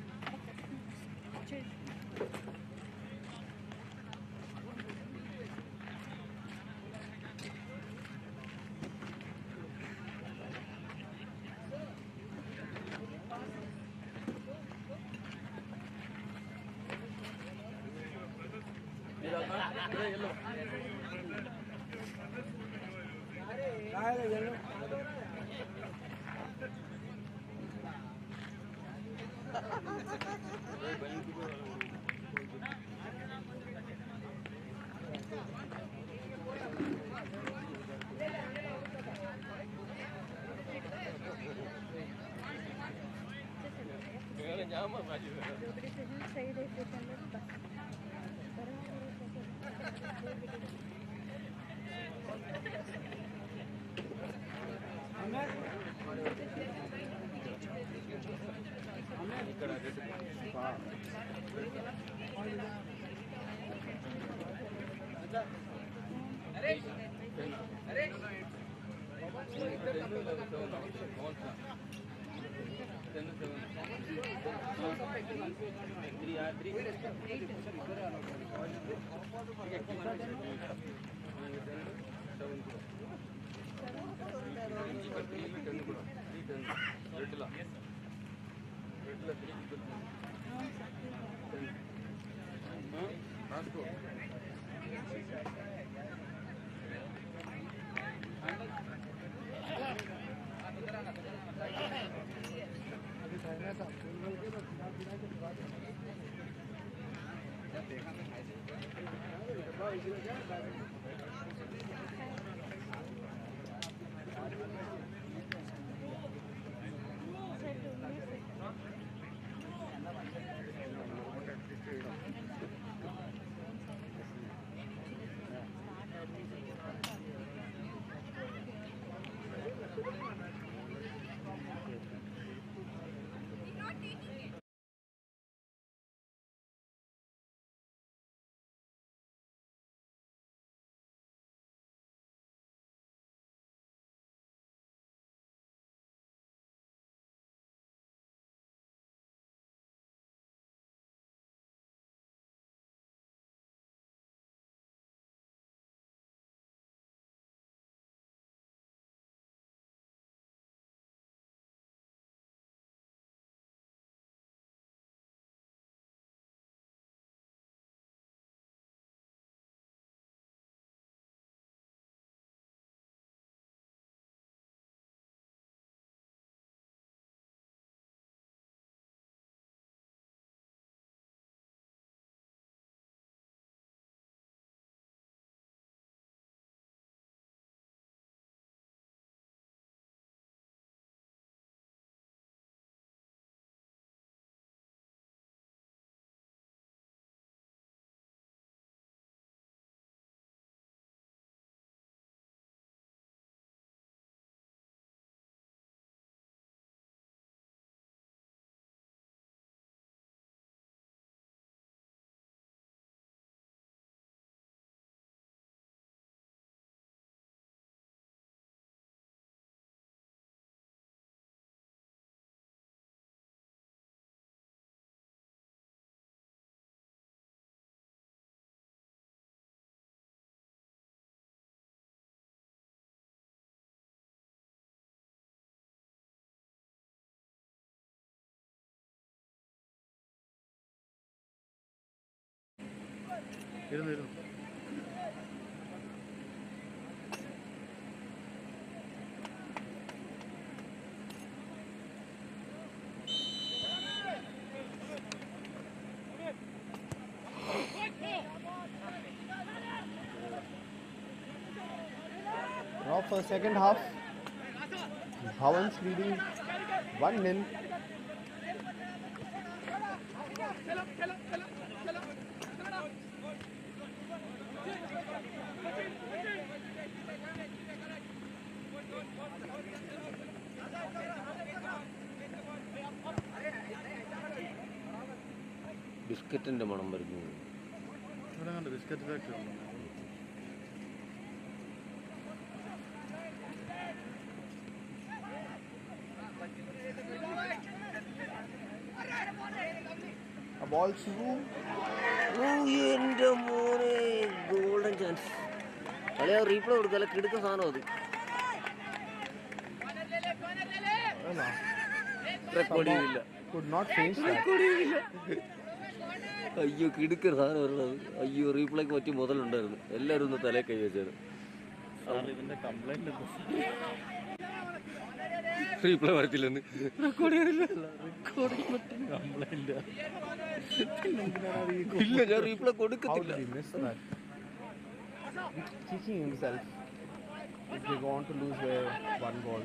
ഇരുന്നു ഇരുന്നു. Now for the second half, Bhavans leading one nil. ബിസ്ക്കറ്റിന്റെ മണം വരുന്നു. ഇവിടെ കണ്ട് ബിസ്ക്കറ്റ് ഫാക്ടറി ഉണ്ടോ? A ball through. എന്റെ മോനെ ഗോൾഡൻ ചാൻസ്. അല്ലെ റീപ്ലേ കൊടുക്കല്ല, കിടക്ക സാധനം അത്. റെക്കോർഡ് ചെയ്തില്ല. Could not finish that. അയ്യോ കിടുക്ക സാധനം വരുന്നത്. അയ്യോ റീപ്ലേക്ക് പറ്റി മുതലുണ്ടായിരുന്നു. എല്ലാവരും ഒന്ന് തലേ കൈ വെച്ചത്. ഇതിന്റെ കംപ്ലൈന്റ് റീപ്ലേ വരത്തില്ലെന്ന് റെക്കോർഡ് ചെയ്തില്ല. കംപ്ലൈന്റ് ഇല്ല, ഞാൻ റീപ്ലേ How കൊടുക്കത്തില്ല. did he miss that? He's kicking himself if they go on to lose by one goal.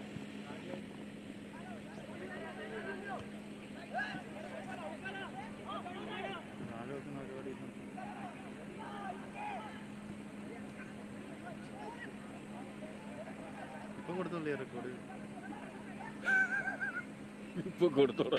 ഇപ്പൊ കൊടുത്തോളൂ റെക്കോർഡ്. ഇപ്പൊ കൊടുത്തോടാ.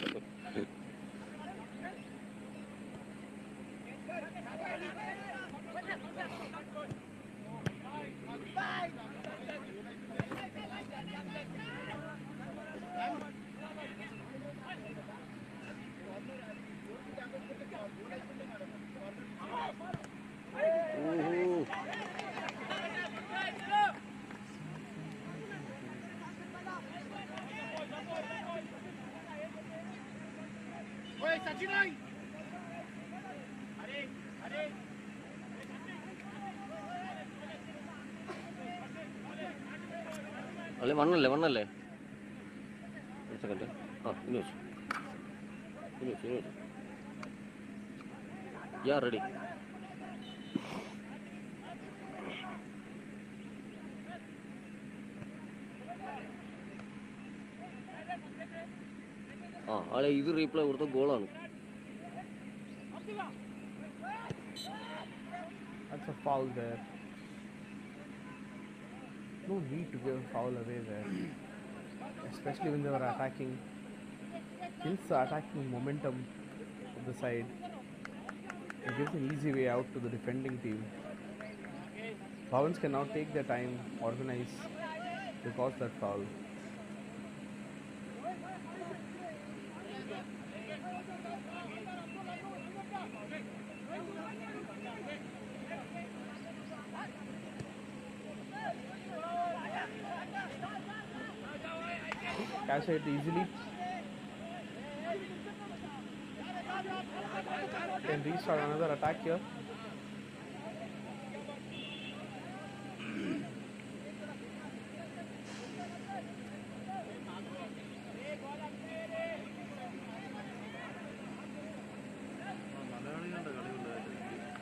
അല്ലെ വണ്ണല്ലേ വണ്ണല്ലേ ഒരു സെക്കൻഡ്. ആ ഇനി വെച്ചു ഇനി വെച്ചു ഇനി വെച്ചു യാ റെഡി. ആ ആളെ ഇത് റീപ്ലേ കൊടുത്ത ഗോളാണ്. That's a foul there. No need to give a foul away there, especially when they were attacking. Kills the attacking momentum of the side. It gives an easy way out to the defending team. Bhavans can now take their time, organize to cause that foul. Catch it easily. Can restart another attack here. മലയാളികളുടെ കളികളുടെ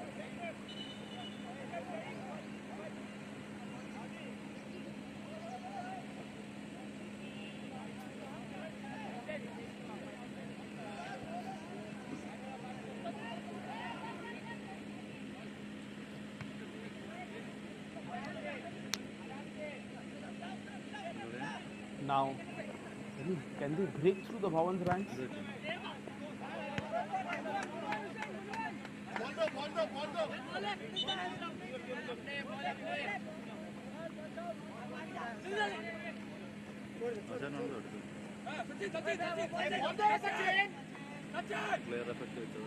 Now, can they, can they break through the Bhavans ranks? Player effect വെച്ചത്.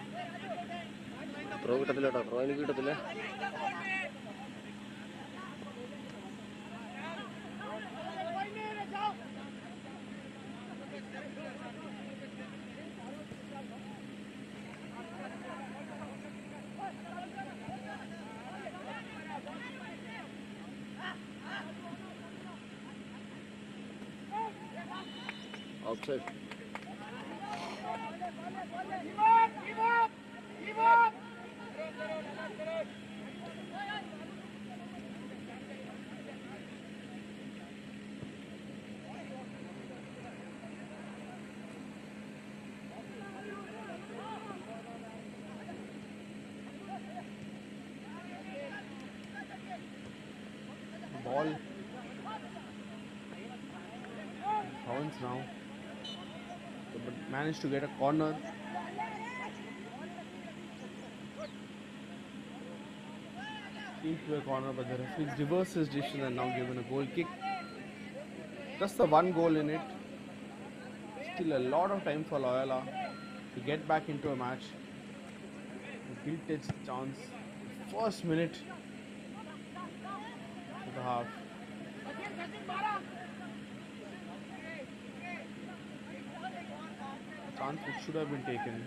Throw കിട്ടത്തില്ല കേട്ടോ, throw എനിക്ക് കിട്ടത്തില്ല. outside. Ball. Bhavans now. But managed to get a corner. Into a corner, but the referees reversed his decision and now given a goal kick. Just the one goal in it. Still a lot of time for Loyola to get back into a match. Built its chance. First minute of the half. A chance which should have been taken.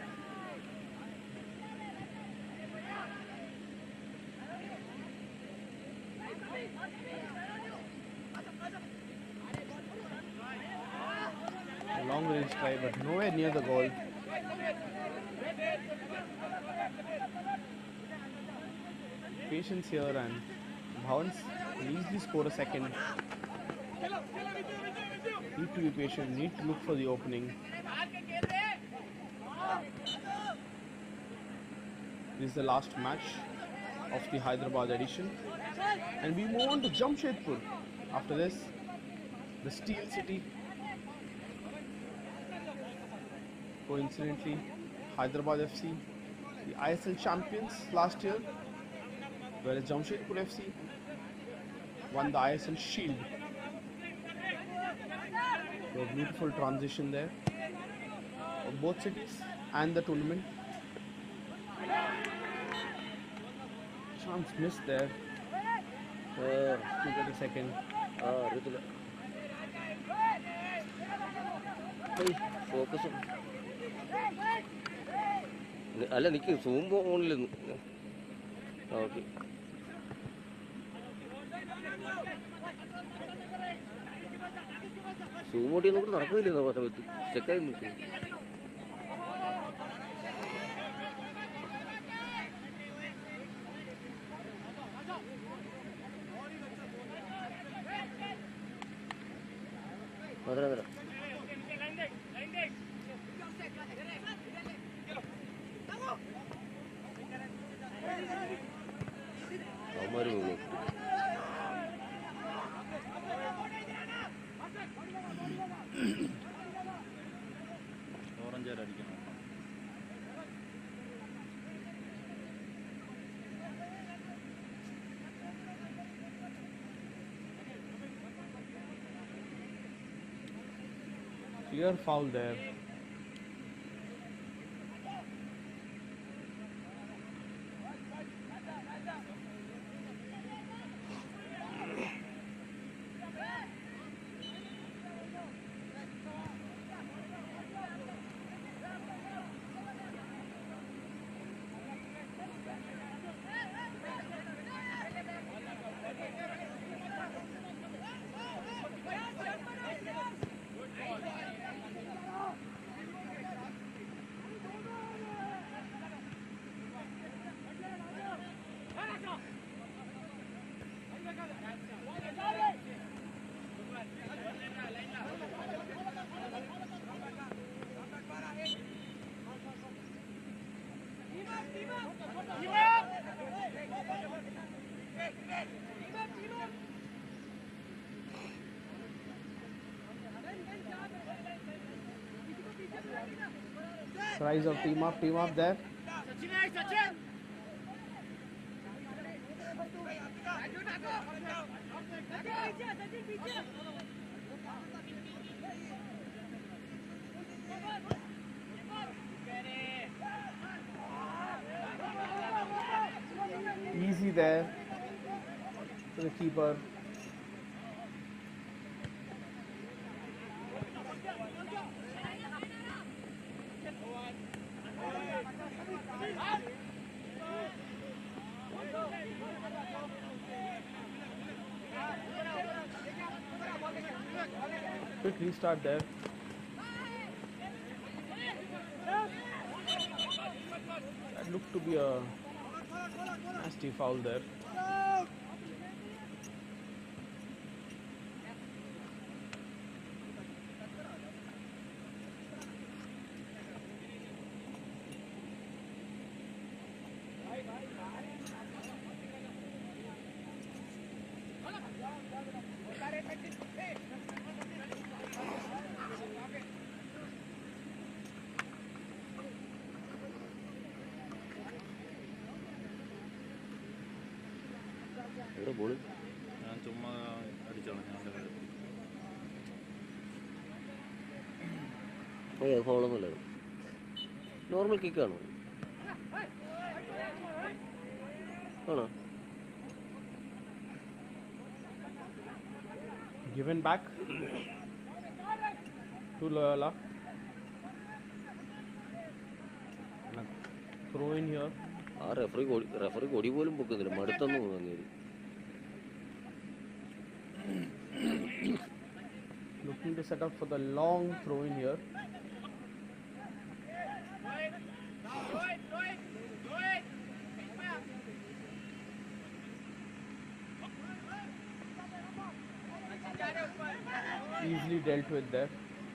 A long range try, but nowhere near the goal. Patience here, and Bhavans will easily score a second. Need to be patient, need to look for the opening. This is the last match of the Hyderabad edition. And we move on to Jamshedpur. After this, the Steel City. Coincidentally, Hyderabad F C, the I S L champions last year, whereas Jamshedpur F C won the I S L Shield. So a beautiful transition there for both cities and the tournament. Chance missed there. Uh, to get a second. Ah, അറിയത്തില്ല. Hey focus അല്ല നിൽക്ക് zoom ഓണിൽ okay. Zoom ഓട്ടി ഒന്നും കൂടെ നടക്കുന്നില്ല ആ സമയത്ത് ചെക്കായി നിൽക്കും. അതെ അതെ അവന്മാർ പോകുന്നു. ഓറഞ്ച് അടിക്കണം. Clear foul there. Rise of team up, team up there. Easy there to the keeper. Quick restart there. to be a nasty foul there. ഞാൻ ചുമ്മാ അടിച്ചോളാം ഞാൻ ഫോളൊന്നുമില്ല, നോർമൽ കിക്കാണോ? ആണോ? Given back to Loyola. Throw in here. ആ referee referee കൊടി പോലും പൊക്കുന്നില്ല, മടുത്തൊന്നും തോന്നിയത്. Looking to set up for the long throw in here. Easily dealt with there.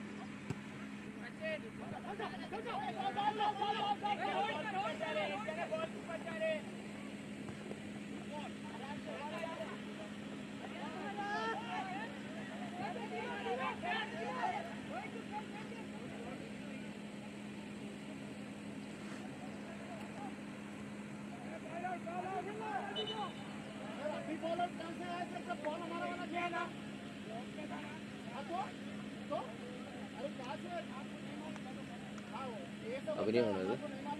അഭിനയമാണത്,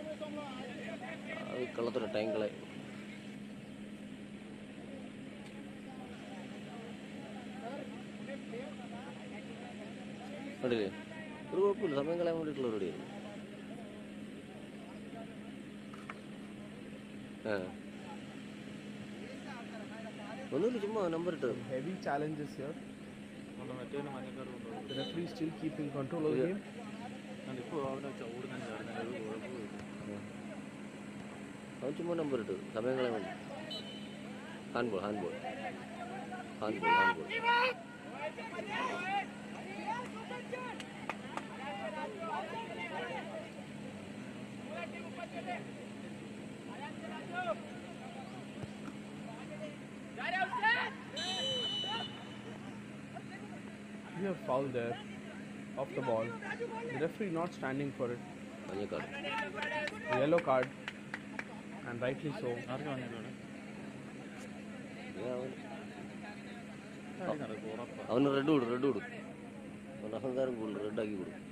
അത് കള്ളത്തൊരു ടൈങ്കളെ. കണ്ടില്ലേ, ഒരു കുഴപ്പമില്ല, സമയം കളയാൻ വേണ്ടിയിട്ടുള്ള റെഡിയായിരുന്നു. ആ ഒന്നുമില്ല, ചുമ്മാ നമ്പർ ഇട്ടത്. Heavy challenges here. The referee still keeping control of the game. അവൻ ചുമ്മാ നമ്പർ ഇട്ടത്, സമയം കളയാൻ വേണ്ടി. Handball handball handball handball We have foul there, off the ball. The referee not standing for it. മഞ്ഞ card, Yellow card, and rightly so. അവന് red കൊടുക്കും, red കൊടുക്കും, അവൻ്റെ അഹങ്കാരം കൂടുതൽ, റെഡാക്കി കൊടുക്കും.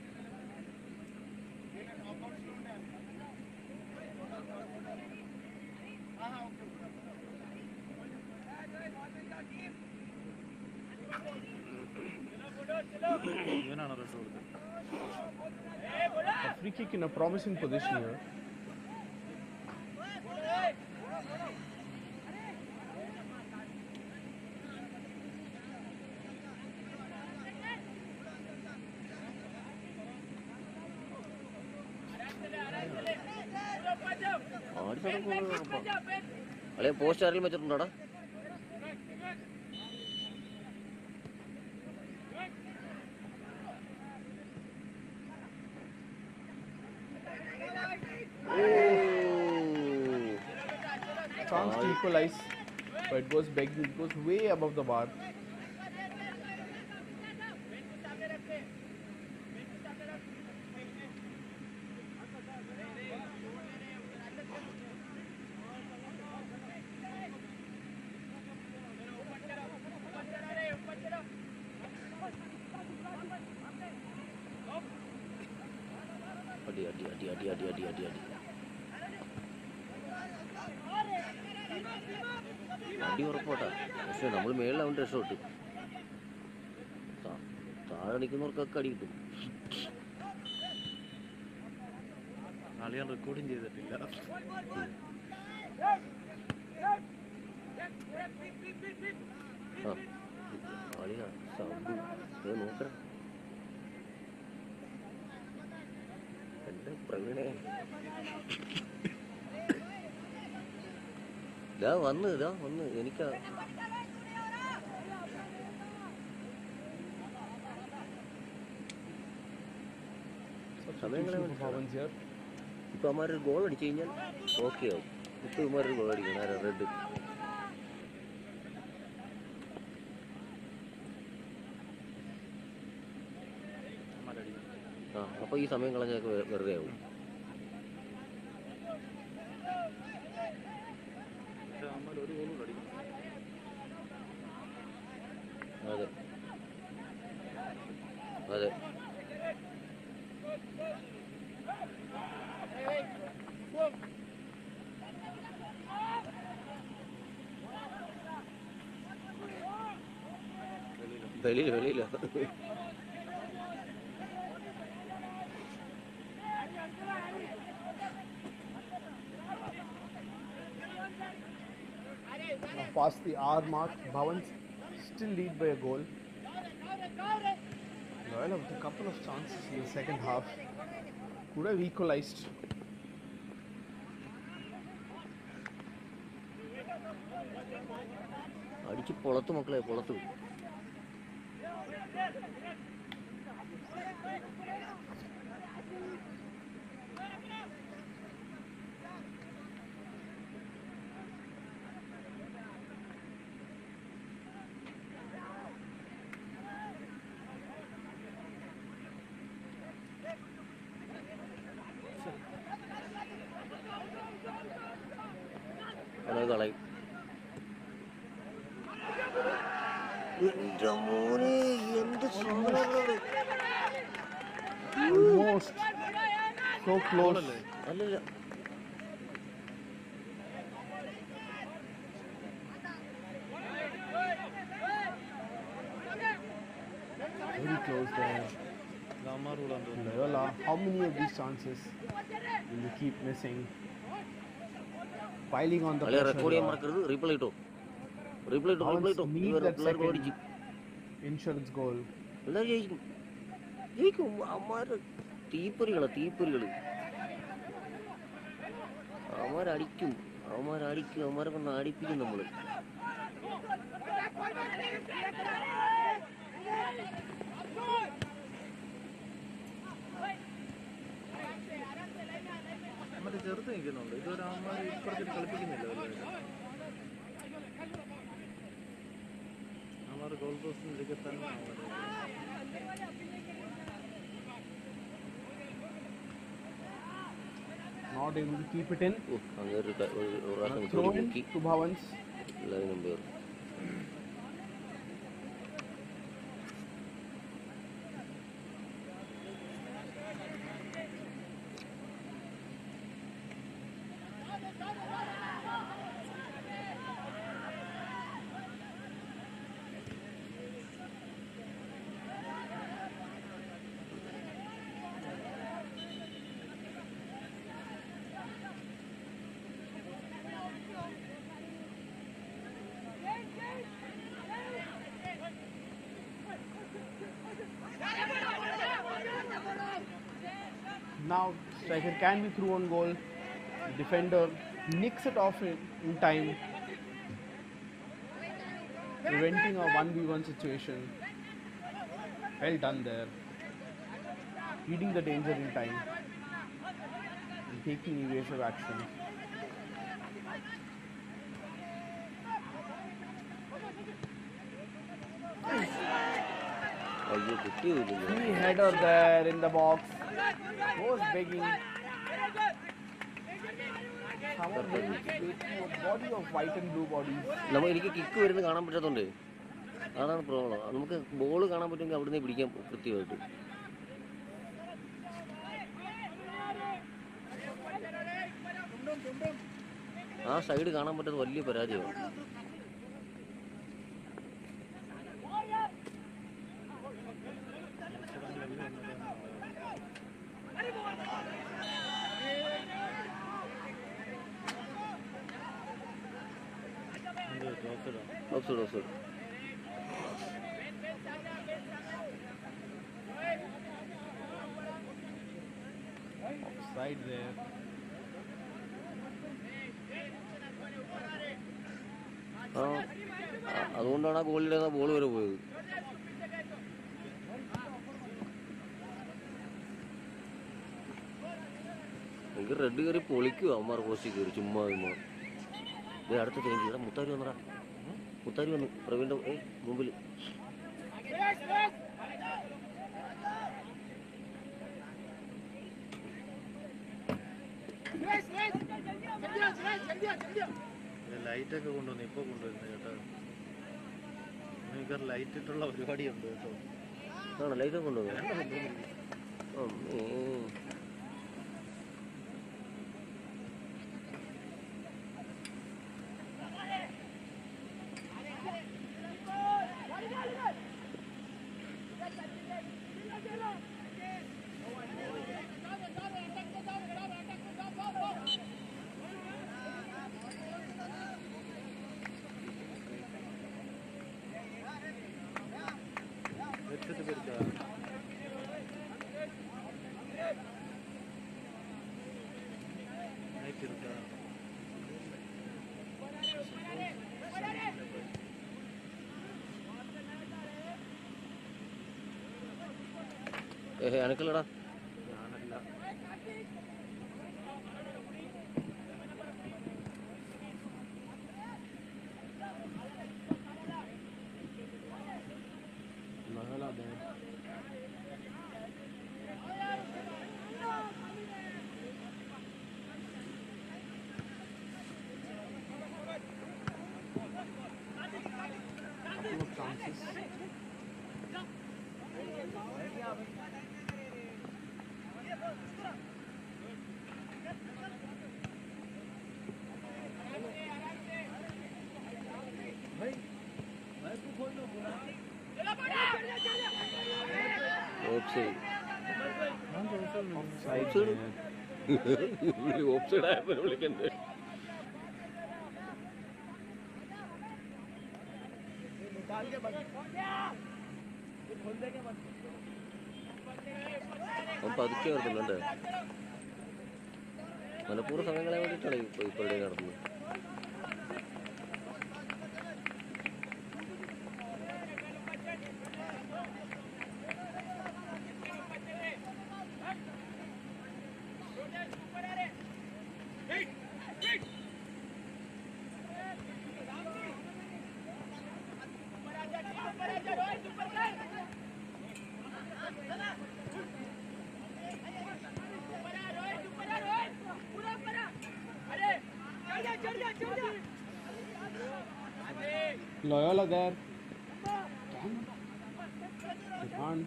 A free kick in a promising position here. അല്ലെ post ആരെങ്കിലും വെച്ചിട്ടുണ്ടോടാ? Chance to equalize, but it goes begging, it goes way above the bar. അടി അടി അടി അടി അടി അടി അടി അടി അടി ഉറപ്പോട്ടാ. പക്ഷെ നമ്മൾ മേളിലാവുണ്ട് രക്ഷപ്പെട്ടു. താഴെ നിൽക്കുന്നവർക്കൊക്കെ അടി കിട്ടും. ആളിയാൻ റെക്കോർഡിങ് ചെയ്തിട്ടില്ല. ആ ആളിയാ സൗണ്ട് നോക്കണം. എൻ്റെ പ്രവീണേ ഇതാ വന്ന് ഇതാ വന്ന് എനിക്ക് സമയങ്ങളെ ഇപ്പൊ അമ്മാരൊരു ഗോൾ അടിച്ചു കഴിഞ്ഞാൽ ഓക്കെ ആവും. ഇപ്പൊ ഇമാരൊരു ഗോൾ അടിക്കണം. ആരാ? റെഡ്. ആ അപ്പൊ ഈ സമയം കളഞ്ഞൊക്കെ വെറുതെ ആവും. ഒരു ഗോൾ അടിക്കും. അതെ അതെ വെളിയില്ല വെളിയില്ല. Past the hour mark, Bhavans still lead by a goal. Loyola with a couple of chances in the second half could have equalized. അടിച്ച് പൊളത്ത് മക്കളെ പൊളത്ത്. കളയും. എന്റെ മോനെ എന്ത് സാധനങ്ങളാണ്. Almost so close. അല്ലല്ല Very close there. Loyola, how many of these chances will they keep missing? Piling on the അല്ലെ pressure. Record ചെയ്യാൻ മറക്കരുത്. റീപ്ലേ ഇട്ടോ റീപ്ലേ ഇട്ടോ റീപ്ലേ ഇട്ടോ. Need that പിള്ളേർ ഗോൾ second അടിച്ചു. insurance goal. എല്ലാവരും ജയിക്കും ജയിക്കും. അമ്മാര് തീപ്പൊരികളാ തീപ്പൊരികള്. അവന്മാരടിക്കും അവന്മാരടിക്കും അവന്മാരെ കൊണ്ട് അടിപ്പിക്കും നമ്മള്. മറ്റേ ചെറുത്ത് നിൽക്കുന്നുണ്ട്. ഇതുവരെ അമ്മ ഇപ്പുറത്തേക്ക് കളിപ്പിക്കുന്നില്ല. അമ്മ ഗോൾ പോസ്റ്റിലേക്ക് തന്നെ Not able to keep it in. അങ്ങനെ Throw in to Bhavans. എല്ലാവരും number. Now striker can be through on goal. Defender nicks it off in, in time, preventing a one v one situation. Well done there. Reading the danger in time and taking evasive action. അയ്യോ കിട്ടിയില്ല. Free header there in the box. Was begging. Someone waiting a body of white and blue bodies. നമ്മൾ എനിക്ക് kick വരുന്നത് കാണാൻ പറ്റാത്തതുകൊണ്ട് അതാണ് problem. നമുക്ക് ball കാണാൻ പറ്റുമെങ്കിൽ അവിടുന്ന് പിടിക്കാൻ കൃത്യമായിട്ട്. ആ സൈഡ് കാണാൻ പറ്റാത്ത വലിയ പരാജയമാണ്. Offside, offside. Offside there. ആ അതുകൊണ്ടാണ് ആ ഗോളിയുടെ ബോൾ വരെ പോയത്. എനിക്ക് റെഡ് കയറി പൊളിക്കുക അമ്മമാർ പോസ്റ്റ് കയറി ചുമ്മാ ചുമ്മാ. ഇത് അടുത്ത ചേഞ്ച് ഇവിടെ മുത്താരി വന്നടാ, മുത്താരി വന്നു പ്രവീണിന്റെ ഏ മുമ്പിൽ. ലൈറ്റൊക്കെ കൊണ്ടുവന്നു ഇപ്പോൾ കൊണ്ടുവരുന്നത് കേട്ടോ. നിങ്ങൾക്ക് ലൈറ്റ് ഇട്ടുള്ള പരിപാടിയുണ്ട് കേട്ടോ. ആണോ ലൈറ്റൊക്കെ കൊണ്ടുവന്നു? ഹെഡ്സെറ്റ് പെരുത്താ ലൈറ്റ് എടുത്താ ഏഹ് അനക്കല്ലടാ. ഞാനല്ല. Loyola there. Couple of chances. Offside Offside. Offside ആയപ്പോൾ വിളിക്കണ്ടേ? അവൻ പതുക്കെ വരുന്നുണ്ടേ. മനഃപൂർവ്വ സമയങ്ങളെ വേണ്ടിയിട്ടാണ് ഇപ്പോൾ ഇപ്പോഴേ നടന്നത്. Loyola there. They can't.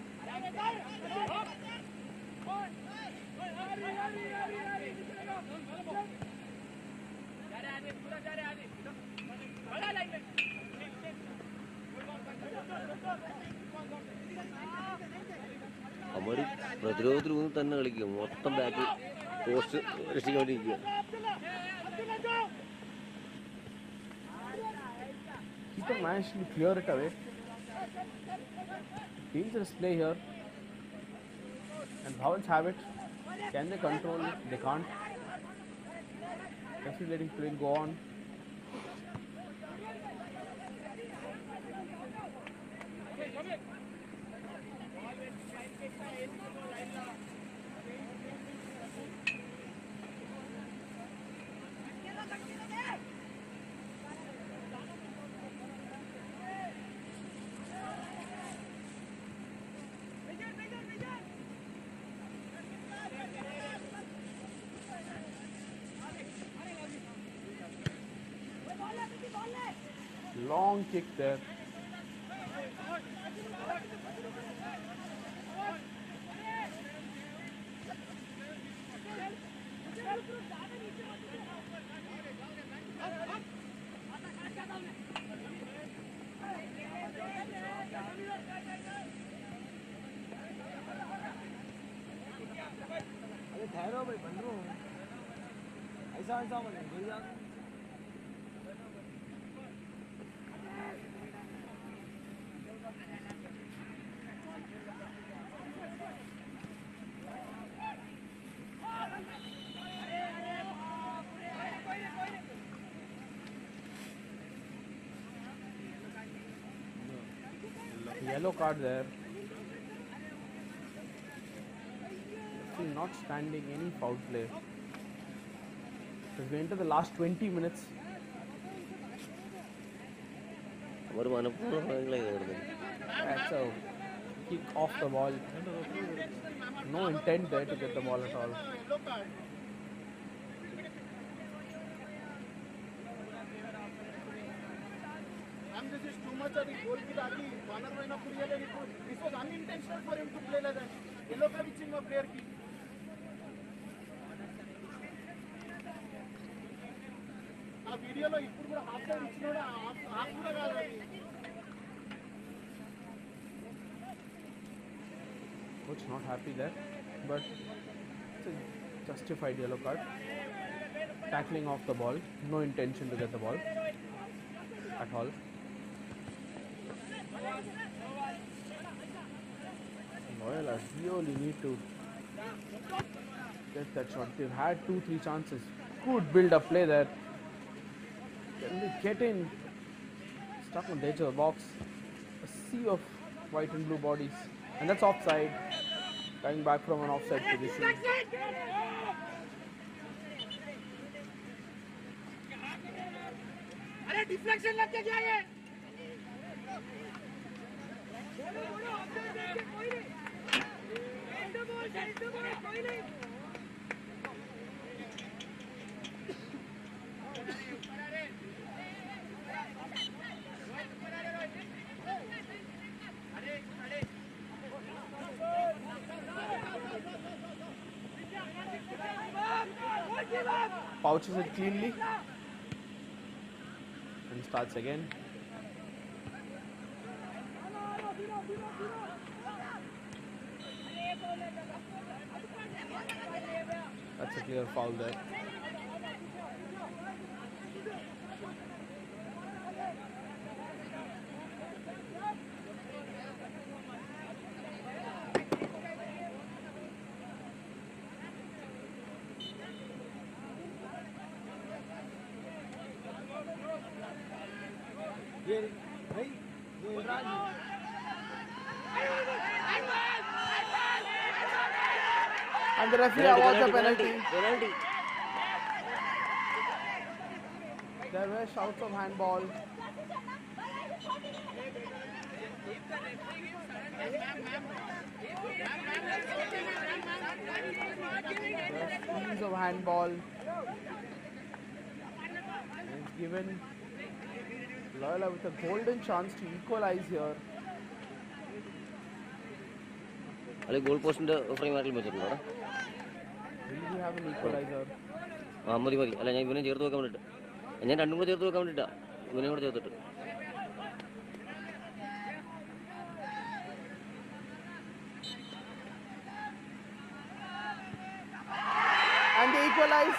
അവര് പ്രതിരോധത്തിൽ ഊന്നി തന്നെ കളിക്കുക, മൊത്തം ബാക്ക് പോസ്റ്റ് രക്ഷിക്കാൻ വേണ്ടിയിരിക്കുക. Keeper managed to clear it away. Dangerous play here. And Bhavans have it. Can they control it? They can't. Actually letting play go on. Long kick there. अरे ठहरो भाई बन रहा हूँ ऐसा ऐसा बने गिर जा Yellow card there. Still not standing any foul play. As we enter the last twenty minutes. That's a kick off the ball. No intent there to get the ball at all. And this is too much of the goal kick. Corner went up to real. This was unintentional for him to play like that. Yellow card itching a player ki. ఆ వీడియోలో ఇప్పుడు కూడా half side ఇచ్చినోడు half కూడా కాదు అది. Coach not happy there, but it's a justified yellow card. Tackling off the ball, no intention to get the ball at all. Loyola really need to get that shot. They've had two, three chances. Good build-up play there. Can they get in? Stuck on the edge of the box. A sea of white and blue bodies. And that's offside. Coming back from an offside position. अरे deflection लग के जाए Pouches it cleanly and starts again. That's a clear foul there. And the referee awards a penalty. Penalty. There were shouts of handball. There's of handball. And it's given Loyola with a golden chance to equalize here. അല്ലെ goal പോസ്റ്റിന്റെ frame ആരെങ്കിലും വെച്ചിട്ടുണ്ടോ? Will we have an equalizer? ആ മതി മതി. അല്ല ഞാൻ ഇവനെ ചേർത്ത് വെക്കാൻ വേണ്ടിയിട്ട്, ഞാൻ രണ്ടും കൂടെ ചേർത്ത് വെക്കാൻ വേണ്ടിയിട്ടാ, ഇവനെ കൂടെ ചേർത്തിട്ട്. And they equalize.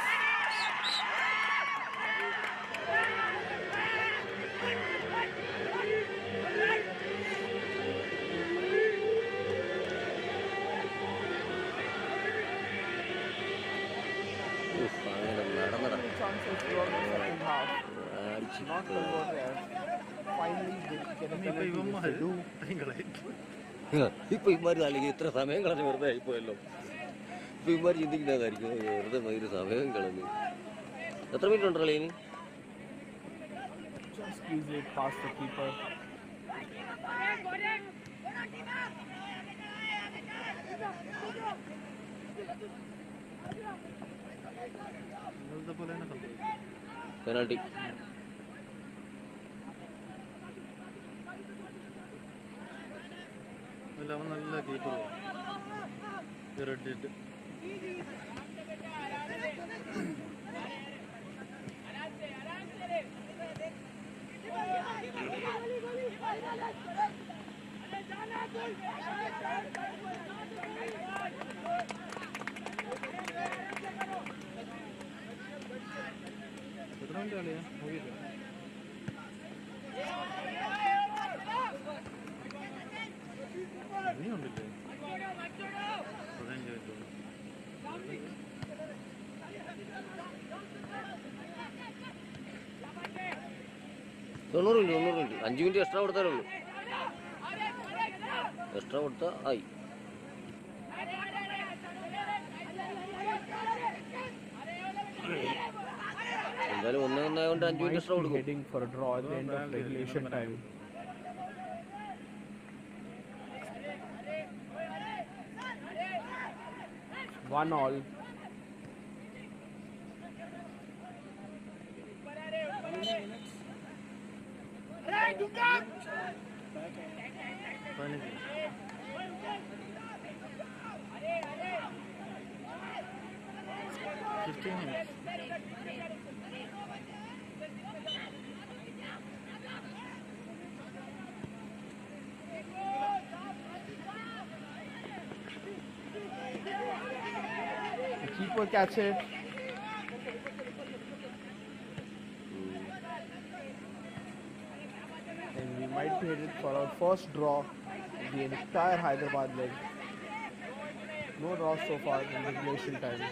Chances throughout the second half. Not converted. Finally, they get a penalty which they do. ഇപ്പൊ ഇമാര് അല്ലെങ്കിൽ ഇത്ര സമയം കളഞ്ഞ് വെറുതെ ആയിപ്പോയല്ലോ. ഇപ്പൊ ഇമാര് ചിന്തിക്കുന്നതായിരിക്കും വെറുതെ ഒരു സമയം കളഞ്ഞു. എത്ര മിനിറ്റ് ഉണ്ടല്ലോ ഇനി? Just squeeze it past the keeper. Penalty. അവൻ നല്ല കീപ്പർ റെഡിട്ട് എത്ര മിനിറ്റ് കളിയാ നോക്കിയില്ല. നീ ഉണ്ടല്ലേ പതിനഞ്ച് മിനിറ്റ് തൊണ്ണൂറ് മിനിറ്റ് തൊണ്ണൂറ് മിനിറ്റ് അഞ്ച് മിനിറ്റ് എക്സ്ട്രാ കൊടുത്താലേ ഉള്ളൂ. എക്സ്ട്രാ കൊടുത്താൽ ആയി. എന്തായാലും ഒന്നേ ഒന്നായതുകൊണ്ട് അഞ്ച് മിനിറ്റ് എക്സ്ട്രാ കൊടുക്കും. Heading for a draw at the end of regulation time. One all. fifteen minutes. The keeper catch it. And we might be headed for our first draw in the entire Hyderabad leg. No draws so far in regulation time.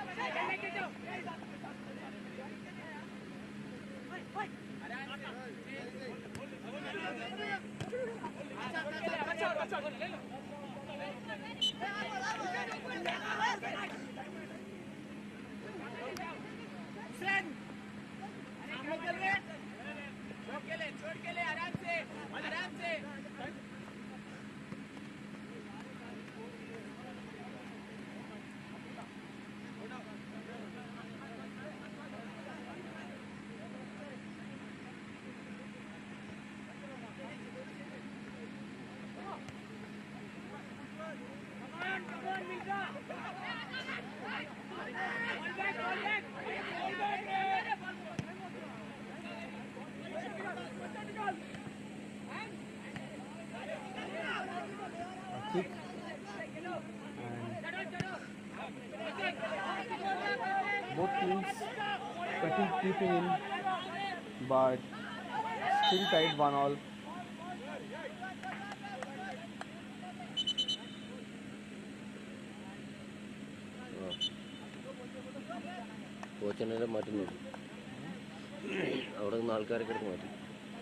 Kick and both teams keep keeping in, but still tight one all. കോച്ചനെല്ലാം മാറ്റുന്നുണ്ട്. അവിടെ നിന്ന് ആൾക്കാരൊക്കെ എടുത്ത് മാറ്റി.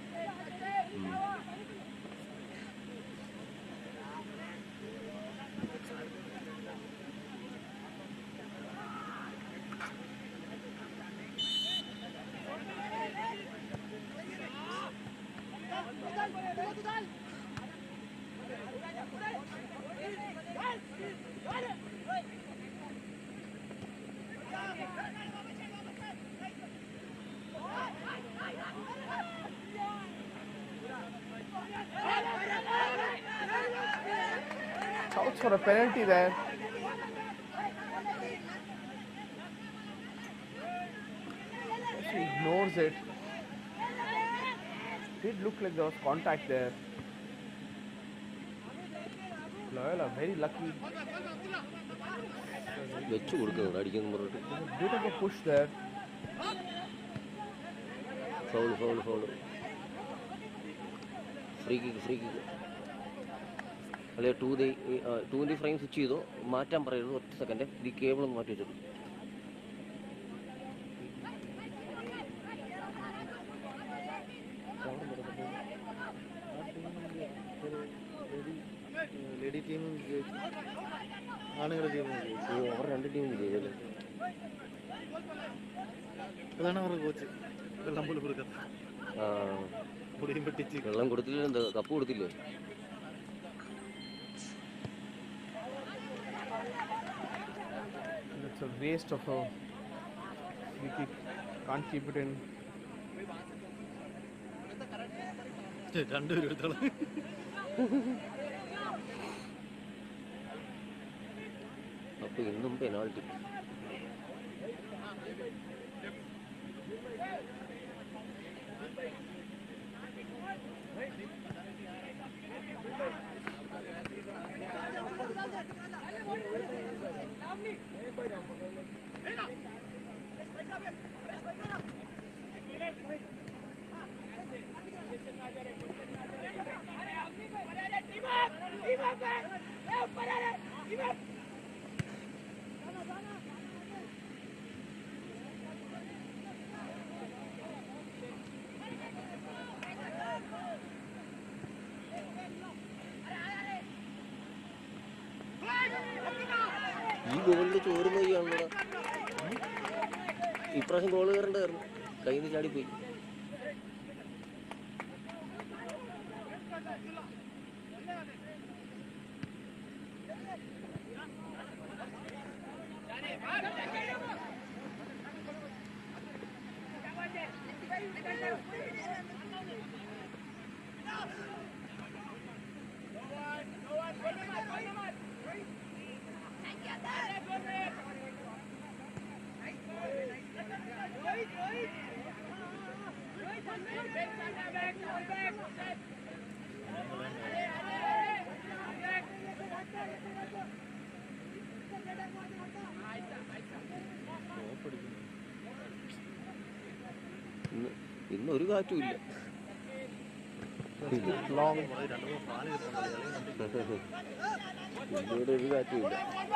Shouts for a penalty there. She ignores it. Did look like there was contact there. Loyola very lucky. വെച്ച് കൊടുക്കുന്നത് അടിക്കുന്നു പറഞ്ഞിട്ട്. There's a bit of a push there. Foul foul foul free kick free kick. അല്ലെ ടൂ ദി ടൂവിൻ്റെ frame switch ചെയ്തോ, മാറ്റാൻ പറയരുത്. ഒറ്റ സെക്കൻഡ് ഈ കേബിൾ ഒന്ന് മാറ്റി വെച്ചിട്ടു. ലേഡി ടീം ആണുങ്ങളുടെ ടീം അവർ രണ്ട് ടീമും ചെയ്തല്ലേ. അതാണ് അവരുടെ കോച്ച്. വെള്ളം പോലും കൊടുക്കാത്ത ആ പൊടിയും പെട്ടിച്ച് വെള്ളം കൊടുത്തില്ല, എന്താ കപ്പ് കൊടുത്തില്ലേ? It's a waste of a free kick. Can't keep it in. രണ്ടുപേരും എടുത്തോളാം. അപ്പൊ ഇന്നും പെനാൾട്ടി. ഈ ഗോളിൽ ചോറ് നോക്കിയാണല്ലോ. ഇപ്രാവശ്യം ഗോൾ കയറണ്ടായിരുന്നു, കയ്യിൽ നിന്ന് ചാടിപ്പോയി. ഇന്ന് ഇന്നൊരു കാറ്റും ഇല്ല. ഇന്നിവിടെ ഒരു കാറ്റും ഇല്ല.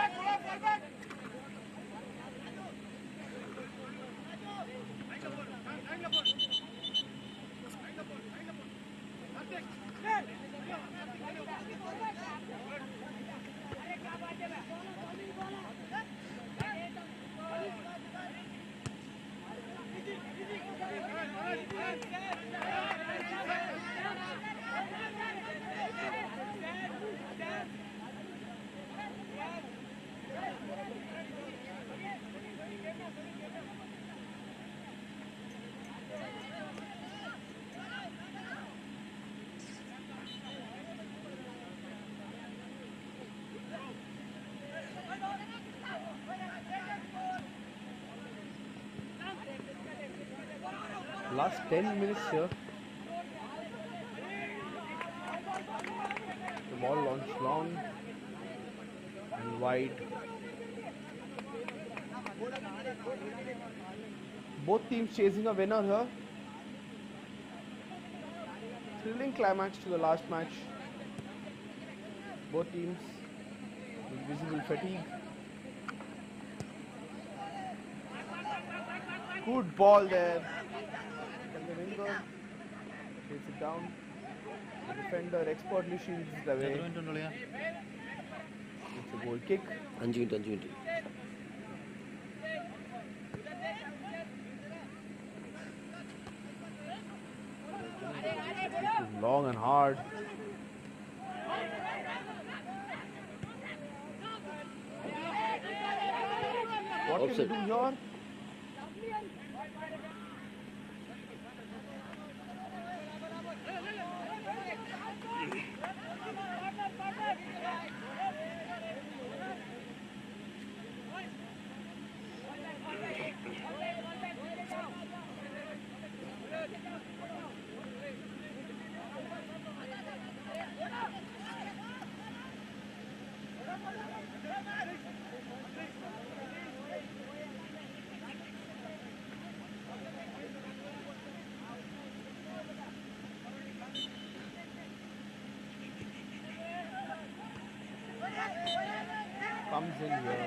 Last ten minutes here. The ball launched long and wide. Both teams chasing a winner here. Thrilling climax to the last match. Both teams with visible fatigue. Good ball there. Takes it down. The defender expertly shields it away. It's a goal kick. അഞ്ച് minute അഞ്ച് minute Long and hard. What can he do here? Comes in here.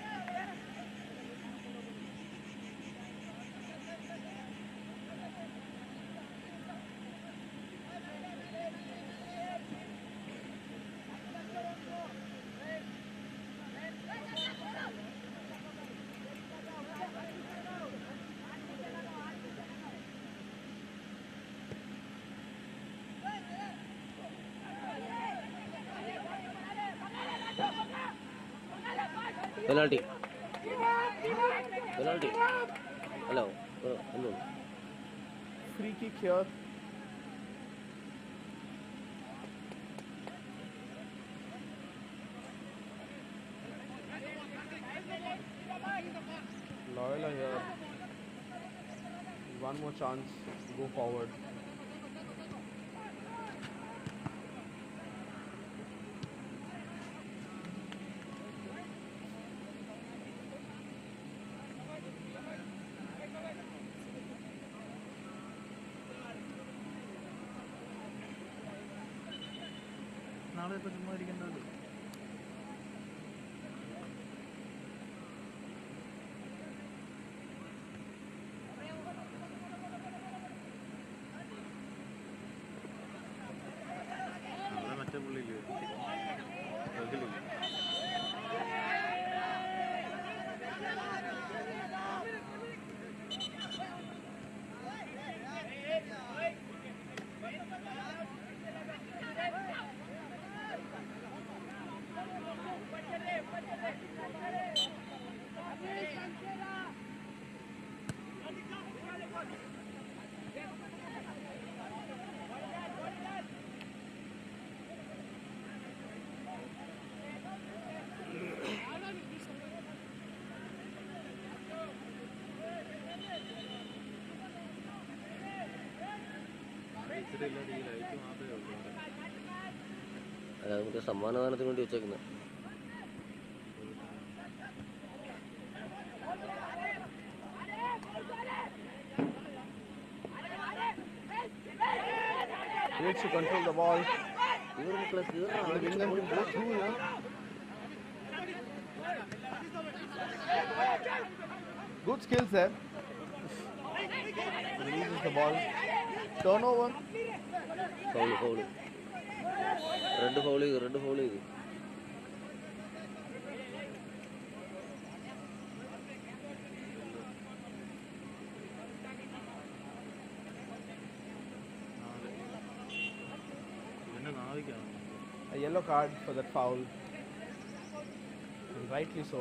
Penalty penalty hello hello Free kick here. Loyola here. One more chance to go forward. നാളെ ഇപ്പൊ ചുമ്മാ ഇരിക്കുന്നത്. നാളെ മറ്റേ പുള്ളിയില്ലേ, അതായത് മറ്റേ സമ്മാനദാനത്തിന് വേണ്ടി വെച്ചേക്കുന്നത്. Needs to control the ball. ഇവർ മക്കളെ കീറാണ്. The winger will go through here. Good skills there. Releases the ball. Turnover. Foul foul red foul ചെയ്തു റെഡ് ഫൗൾ ചെയ്തു. A yellow card for that foul. And rightly so.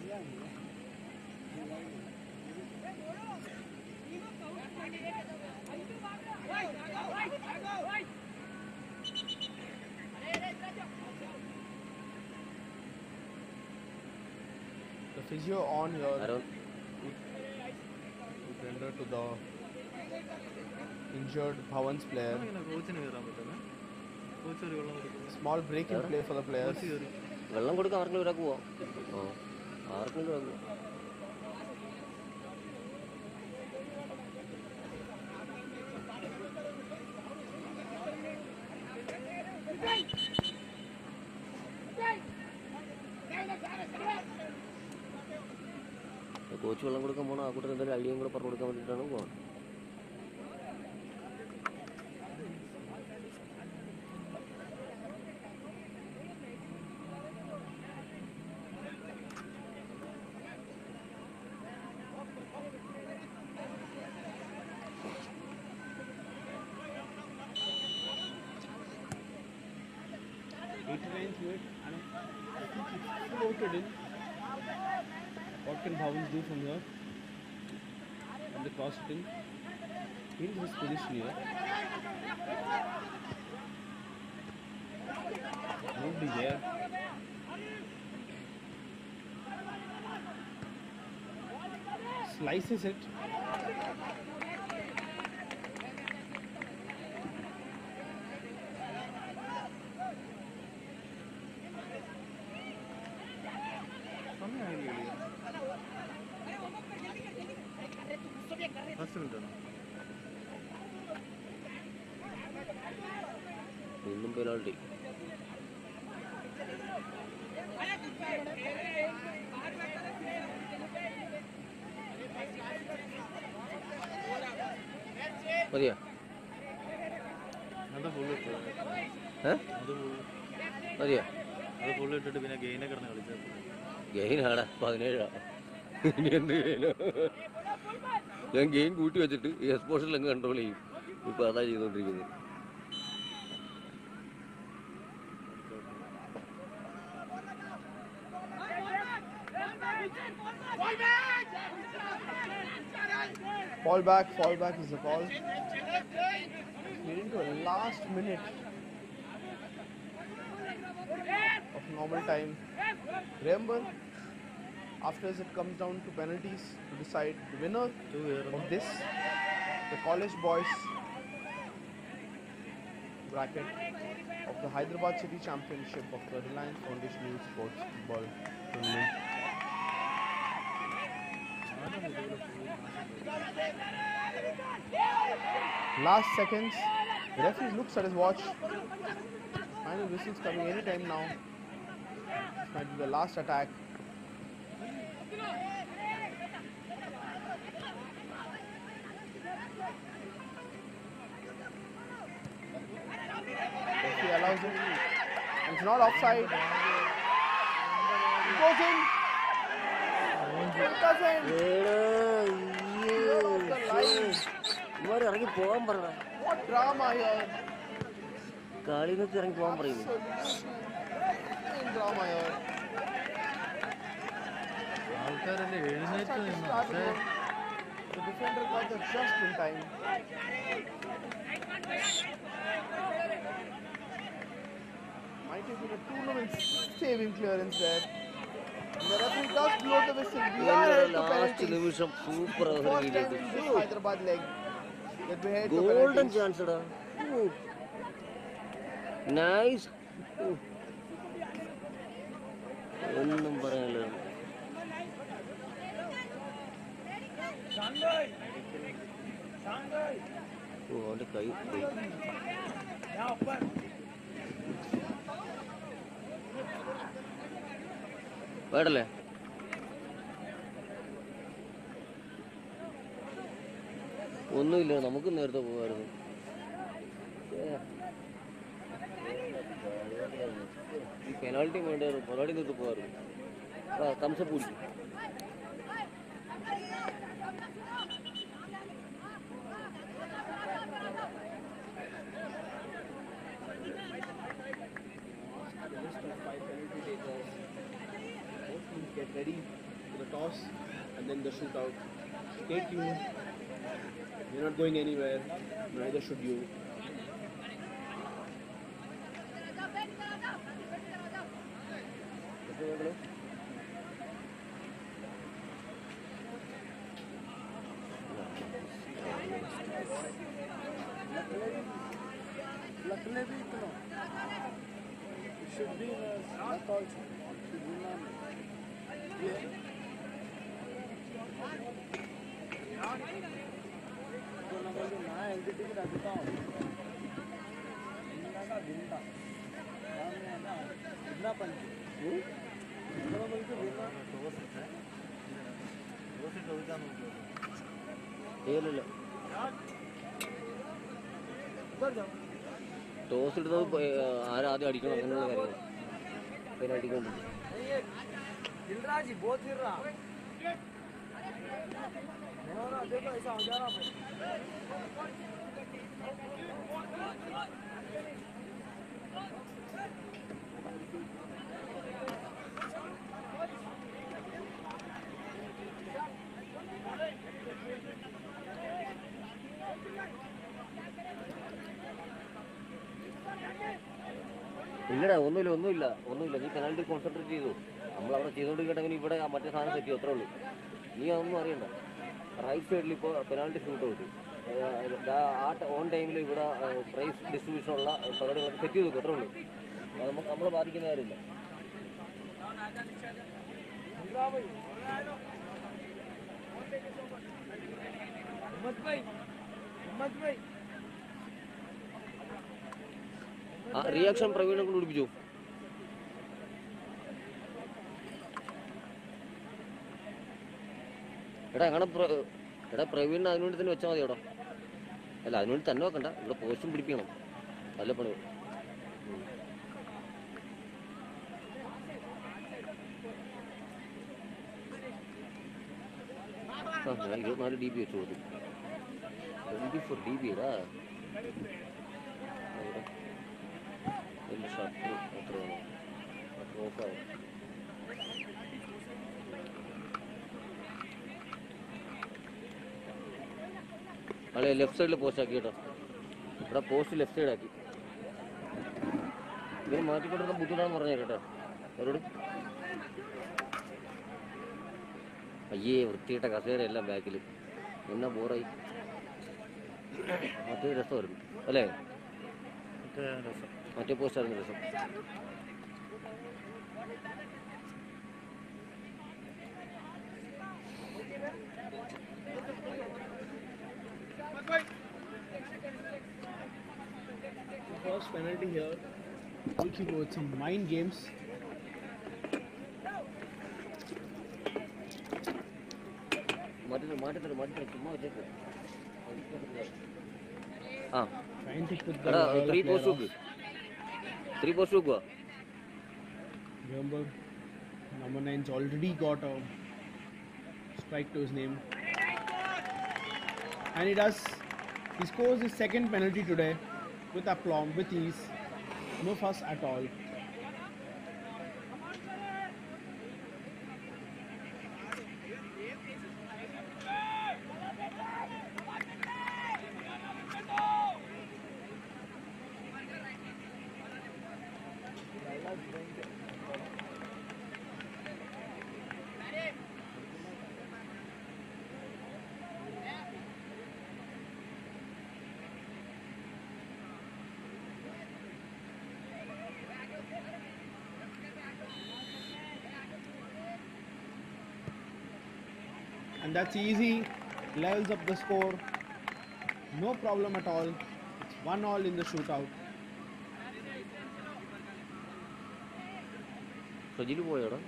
The physio on here ആരോ would render to the injured Bhavans player. കോച്ചിന് കയറാൻ പറ്റുന്നത് coach ഒരു വെള്ളം കൊടുക്കും. Small break in play for the players. വെള്ളം കൊടുക്കാൻ ആർക്കെങ്കിലും ഒരാൾക്ക് പോവാം. ആ ആർക്കെങ്കിലും ഒരാൾക്ക് പോവാം. കോച്ച് വെള്ളം കൊടുക്കാൻ പോകണം. ആ കൂട്ടത്തിൽ എന്തായാലും ഐഡിയയും കൂടെ പറഞ്ഞു കൊടുക്കാൻ വേണ്ടിയിട്ടാണ് പോകുന്നത്. eighty-ninth minute, and I think it's floated in. What can Bhavans do from here? And they cross it in. In his position here. Nobody there. Slices it. First minute ആണോ? വീണ്ടും പെനാൾട്ടി. മതിയാ? അത് ഫുള്ള് ഇട്ടു. ഏ അത് full മതിയാ? അത് full ഇട്ടിട്ട് പിന്നെ ഗെയിനെ കിടന്ന് കളിച്ചത്. ഗെയിനാടാ പതിനേഴാ. ഇനി എന്ത് ഗെയിനോ? ഞാൻ ഗെയിം കൂട്ടി വെച്ചിട്ട് ഈ എക്സ്പോഷനിൽ അങ്ങ് കൺട്രോൾ ചെയ്യും. ഇപ്പം അതാ ചെയ്തുകൊണ്ടിരിക്കുന്നത്. Fall back, fall back is the call. Leading to a last minute of normal time. Remember, after it comes down to penalties to decide the winner of this, the college boys bracket of the Hyderabad City Championship of the Reliance Foundation Youth Sports Football Tournament. Last seconds, the referee looks at his watch. Final whistles coming anytime now. This might be the last attack. Referee allows it. And it's not offside. It goes in. It doesn't. Clear off the line. ഇവർ ഇറങ്ങി പോകാൻ പറയണം. What drama here? കളി നിർത്തി ഇറങ്ങി പോകാൻ പറയുന്നു. Absolute drama here. ആൾക്കാരല്ലേ എഴുന്നേറ്റ് Started നിന്നു. starting പക്ഷേ on- the defender got there just in time. Might have been a tournament saving clearance there. And the referee does blow the whistle. We are headed to last penalties. നിമിഷം super The അവസരം first time in this കിട്ടിയിട്ട് Hyderabad leg that we head to golden penalties. Chance ഇടാ. Nice. ഒന്നും പറയാനില്ല. ഓ അവന്റെ കൈ പോയി. വേടല്ലേ ഒന്നുമില്ല, നമുക്ക് നേരത്തെ പോകാമായിരുന്നു. ഈ പെനാൾട്ടി വേണ്ടായിരുന്നു, പെനാൾട്ടി നിർത്തി പോകാമായിരുന്നു. ആ തംസപ്പ് കുടിക്കും. Get ready for the toss and then the shootout. Stay tuned. You're not going anywhere. Neither should you. Luckily, we know. It should be in a luck also. Should be not. Yeah. तो ना बोलो ना LTT की रखता हूँ इतना का बिंदा हमने ना इतना पंच हम्म तो बोलते बिंदा ഏലല്ല ടോസ് ഇടുന്നത് ആരാദ്യം അടിക്കണം അങ്ങനെയുള്ള കാര്യങ്ങൾ പെനാൽറ്റിക്ക് വേണ്ടി. दिलराज बहुत गिर रहा देखो ऐसा हो जा रहा ഇല്ലടാ ഒന്നുമില്ല ഒന്നുമില്ല ഒന്നുമില്ല നീ പെനാൽറ്റി കോൺസെൻട്രേറ്റ് ചെയ്തു. നമ്മളവിടെ ചെയ്തുകൊണ്ടിരിക്കട്ടെങ്കിൽ ഇവിടെ മറ്റേ സാധനം സെറ്റ് ചെയ്യും, അത്രേ ഉള്ളൂ. നീ അതൊന്നും അറിയണ്ട. റൈറ്റ് സൈഡിൽ ഇപ്പോൾ പെനാൽറ്റി ഷൂട്ട് ഔട്ട് ആ ഓൺ ടൈമിൽ ഇവിടെ പ്രൈസ് ഡിസ്ട്രിബ്യൂഷനുള്ള പരിപാടികളൊക്കെ സെറ്റ് ചെയ്ത് വെക്കും, അത്രേ ഉള്ളൂ. അത് നമുക്ക് നമ്മളെ ബാധിക്കുന്ന കാര്യമില്ല. ആ റിയാക്ഷൻ പ്രവീണെ കൊണ്ട് പിടിപ്പിച്ചു. എടാ അങ്ങനെ എടാ പ്രവീണിനെ അതിനുവേണ്ടി തന്നെ വെച്ചാൽ മതി എടാ. അല്ല അതിനുവേണ്ടി തന്നെ വെക്കണ്ട, ഇവിടെ പോസ്റ്റും പിടിപ്പിക്കണം, നല്ല പണി. ആ ഞാൻ ഇരുപത്തിനാല് ഡി ബി വെച്ച് കൊടുത്തു. ട്വൻറ്റി ഫോർ ഡി ബി എടാ. എൻ്റെ ഷർട്ട് എത്രയാണ് ഓഫാവും. അല്ലെ ലെഫ്റ്റ് സൈഡിൽ പോസ്റ്റ് ആക്കി കേട്ടോ. ഇവിടെ പോസ്റ്റ് ലെഫ്റ്റ് സൈഡ് ആക്കി. ഇങ്ങനെ മാറ്റിക്കൊണ്ടിരുന്ന ബുദ്ധിമുട്ടാണെന്ന് പറഞ്ഞേ കേട്ടോ അവരോട്. അയ്യേ വൃത്തിയിട്ട കസേര എല്ലാം ബാക്കിൽ എന്നാ ബോറായി. മറ്റേ രസമായിരുന്നു അല്ലേ, മറ്റേ പോസ്റ്റായിരുന്നു രസം. First penalty here. Goalkeeper with some mind games. മാറ്റി മാറ്റി മാറ്റി ചുമ്മാ വെച്ചേക്ക്. ആ Trying to put the എടാ Loyola three player post off. വെക്ക്, ത്രീ പോസ്റ്റ് വെക്കുക. Remember, number nine's already got a strike to his name. And he does. He scores his second penalty today with aplomb, with ease. No fuss at all. And that's easy. Levels up the score. No problem at all. It's one all in the shootout. Sajil പോയോടാ?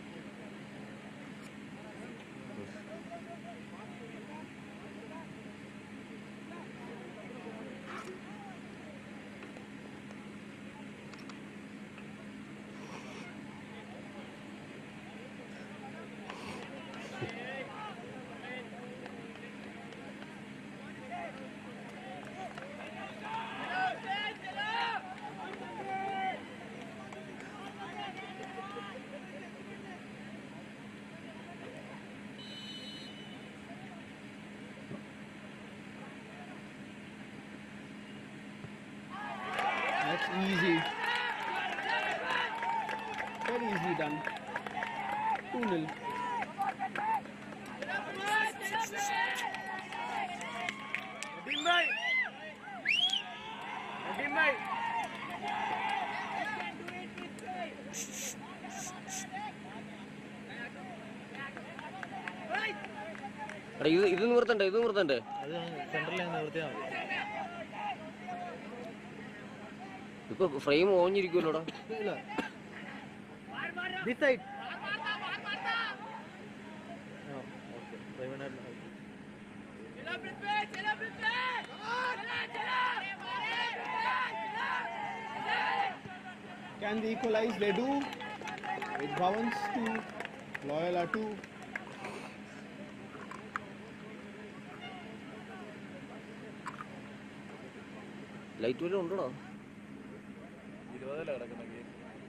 That's easy. Very easily done. two nil. എടാ ഇത് ഇത് നിർത്തണ്ടേ ഇത് നിർത്തണ്ടേ അത് സെൻട്രലിൽ നിർത്തിയാൽ മതി. ഇപ്പൊ frame ഓഞ്ഞിരിക്കുമല്ലോടാ. ഇല്ല ദിസ് സൈഡ്. ഓക്കെ പ്രൈവനായിട്ട് चलो पृथ्वी चलो पृथ्वी चलो Can they equalize? They do. With Bhavans two, Loyola two. Light വല്ലതും ഉണ്ടോടാ? ഇരുപതല്ല കിടക്കുന്ന ഗെയിം.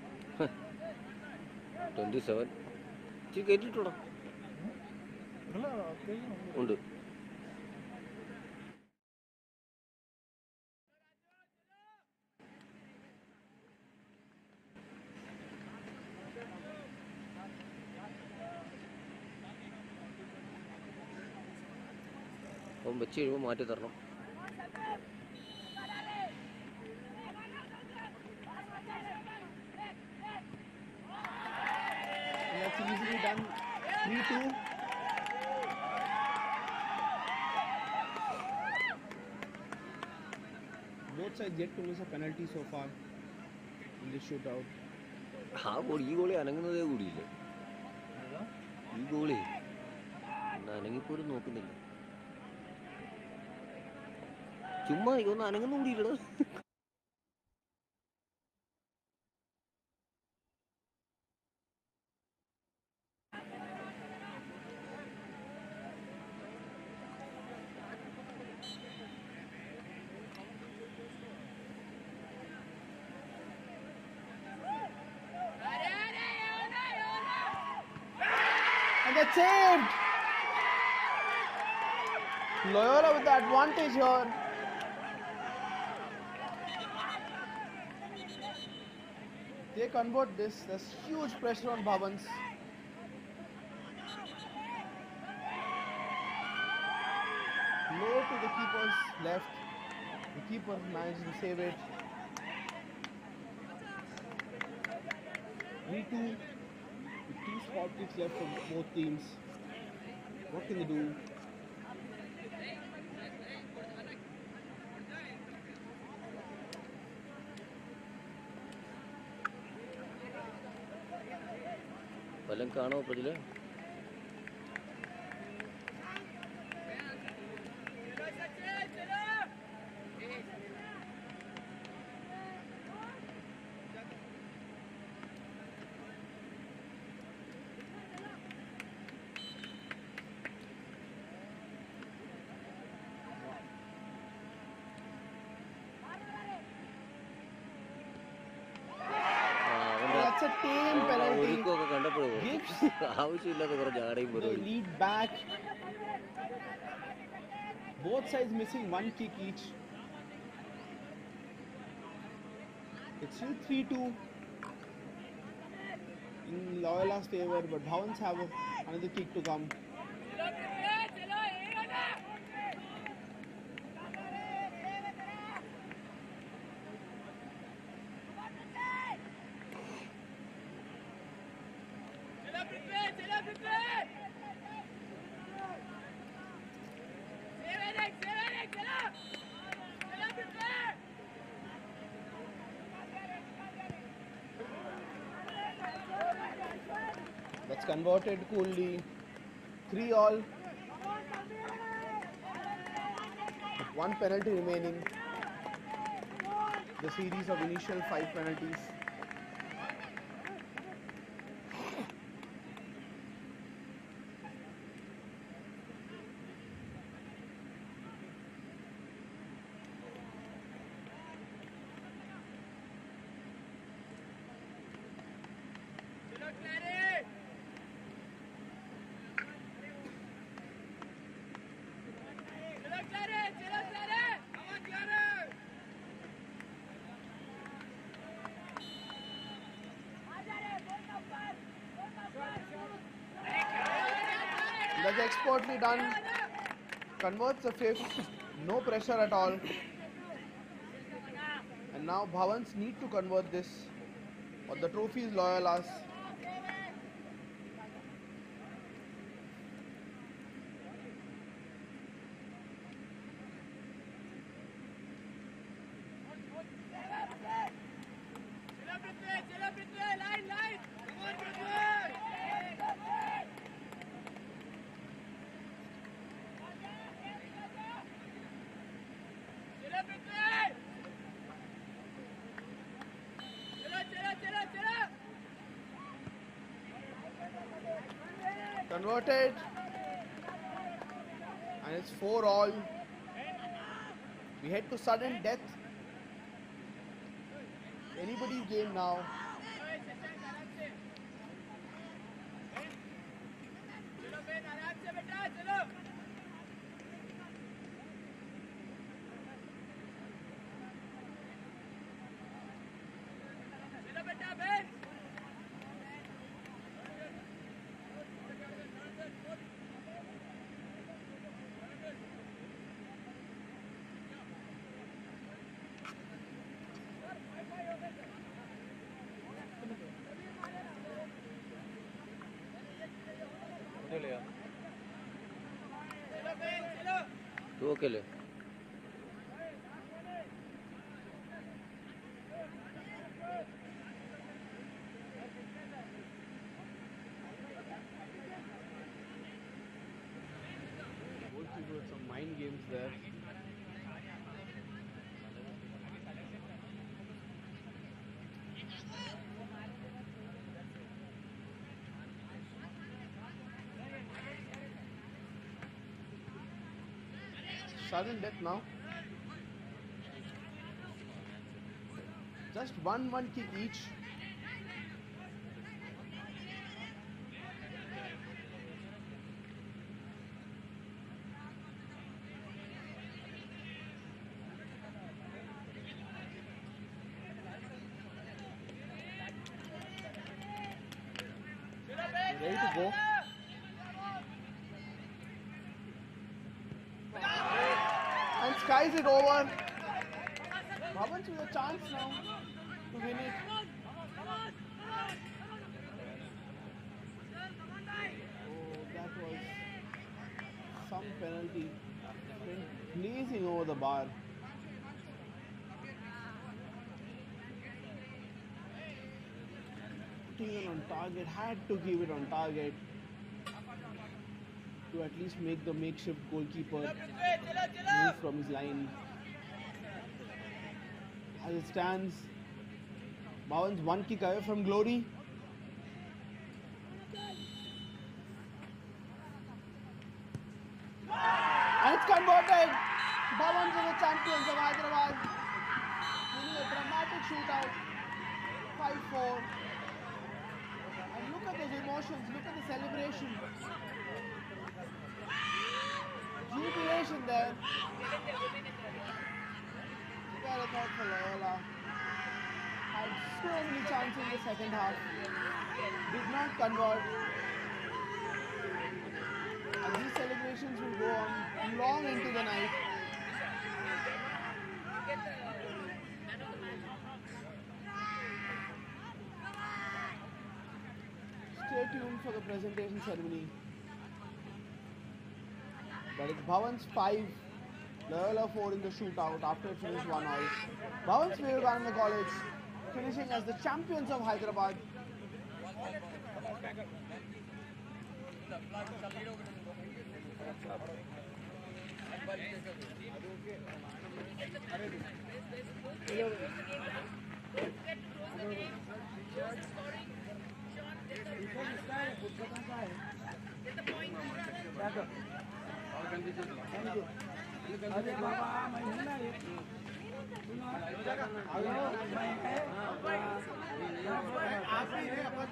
ട്വന്റി സെവൻ ഇച്ചിരി കയറ്റിട്ടോടാ. അല്ല അത്യാവശ്യം ഉണ്ട്. അപ്പം വെച്ച് കഴിയുമ്പോൾ മാറ്റി തരണം. That's easily done. three two. Both sides yet to miss a penalty so far in this shootout. ആ ഗോൾ ഈ ഗോളി അനങ്ങുന്നതേ കൂടിയില്ല. ഈ ഗോളി അനങ്ങിപ്പോലും നോക്കുന്നില്ല. ചുമ്മാ ഇതൊന്നും അനങ്ങുന്ന കൂടിയില്ലടാ. And that's saved! Loyola with the advantage here. They convert this. There's huge pressure on Bhavans. Low to the keeper's left. The keeper managed to save it. three two. With two spot kicks left for both teams. What can they do? വല്ലതും കാണോ പ്രതില്? That's a tame penalty. ഒരുക്കൊക്കെ കണ്ടപ്പോഴോ Gives ആവശ്യമില്ലാത്ത കുറച്ച് ആടെയും the പരിപാടി. lead back. Both sides missing one kick each. It's still three two in Loyola's favor, but Bhavans have a, another kick to come. It's converted coolly. Three all. With one penalty remaining. The series of initial five penalties. That's expertly done. Converts the fifth. No pressure at all. And now Bhavans need to convert this. But the trophy is Loyola's. Converted, and it's four all. We head to sudden death. Anybody's game now. तू अकेले Goalkeeper with some mind games there. Sudden death now. Just one one kick each. Ready to go. And skies it over. Bhavans with a chance now to win it. Oh, that was some penalty. Blazing over the bar. Putting it on target, had to give it on target to at least make the makeshift goalkeeper move from his line. As it stands, Bhavans one kick away from glory. And it's converted. Bhavans are the champions of Hyderabad, winning a dramatic shootout, five four. And look at those emotions, look at the celebration. Jubilation there. Well, I thought for Loyola. Had so many chances in the second half. Did not convert. And these celebrations will go on long into the night. Stay tuned for the presentation ceremony. But it's Bhavans five, Loyola four in the shootout after it finished one all. Bhavans Vivekananda College finishing as the champions of Hyderabad. अरे बाबा मैं हूँ ना ये आप ही हैं अपन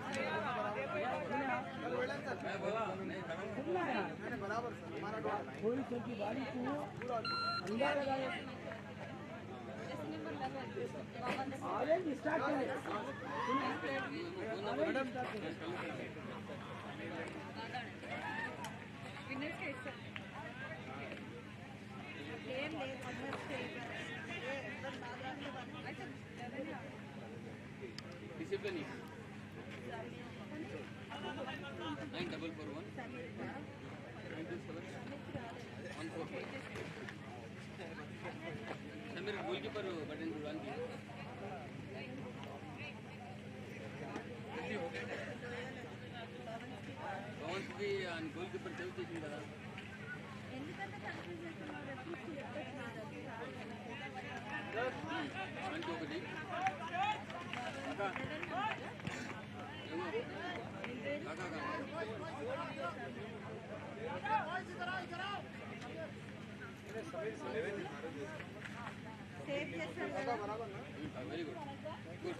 बराबर sir हमारा थोड़ी छोटी बारी को अंडा लगाए आगे स्टार्ट करें मैडम स्टार्ट करें विनर कैसा लेन ले अदर से ये अंदर नागराज में अच्छा discipline nine double four one nine two seven one four five मेरे गोल कीपर बटन जुड़ान दी भवन्स की गोल कीपर चल చేసింది కదా ఎందుకంటే కన్ఫ్యూజ్ చేస్తున్నారు ఎప్పుడు చూడట్లేదు మంచి ఒకటి సేవ్ చేస్తారు very good good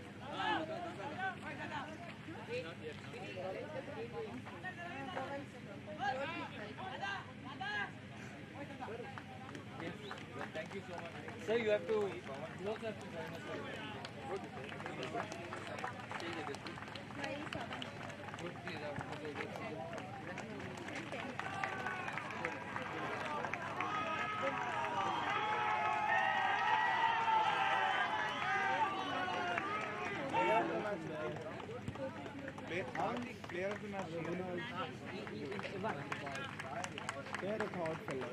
Thank you so much. Sir, you have to close up to join us. change the distance. Good, please. Player of the match. Player of thought fellow.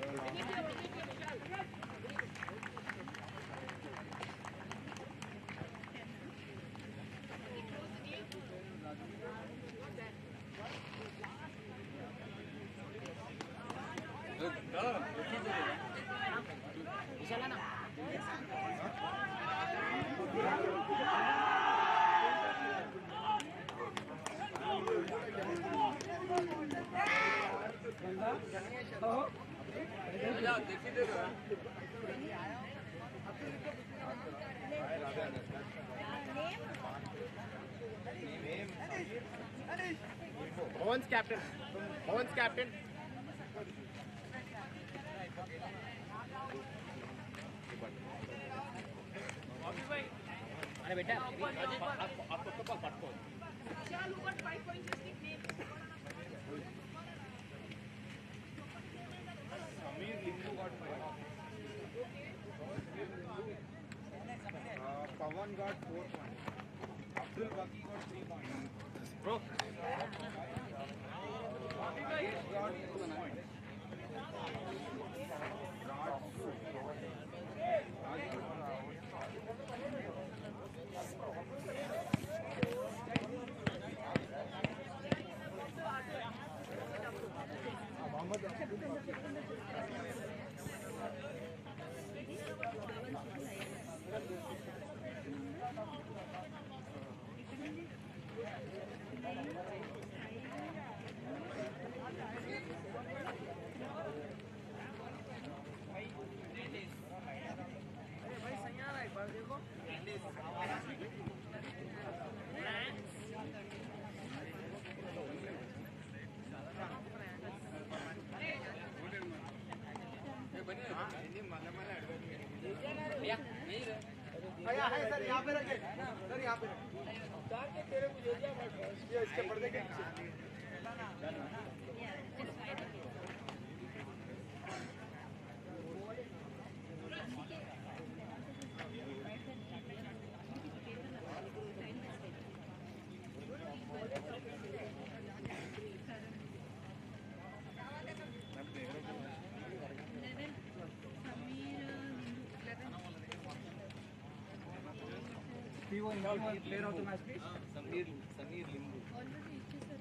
Bhavans captain. Bhavans captain. अरे बेटा आप तो कब पटको Shall over five point six name. Samir Lindu got five. Uh, Pawan got four points. Abdul Baki got three points. Bro. Rajesh got two points. भैया है sir यहाँ पे रखे सर यहाँ पे रखे तेरे को दे दिया मैं इसके पर्दे के Player of the match, please. Samir, Samir Lindu. already ఇచ్చేసారు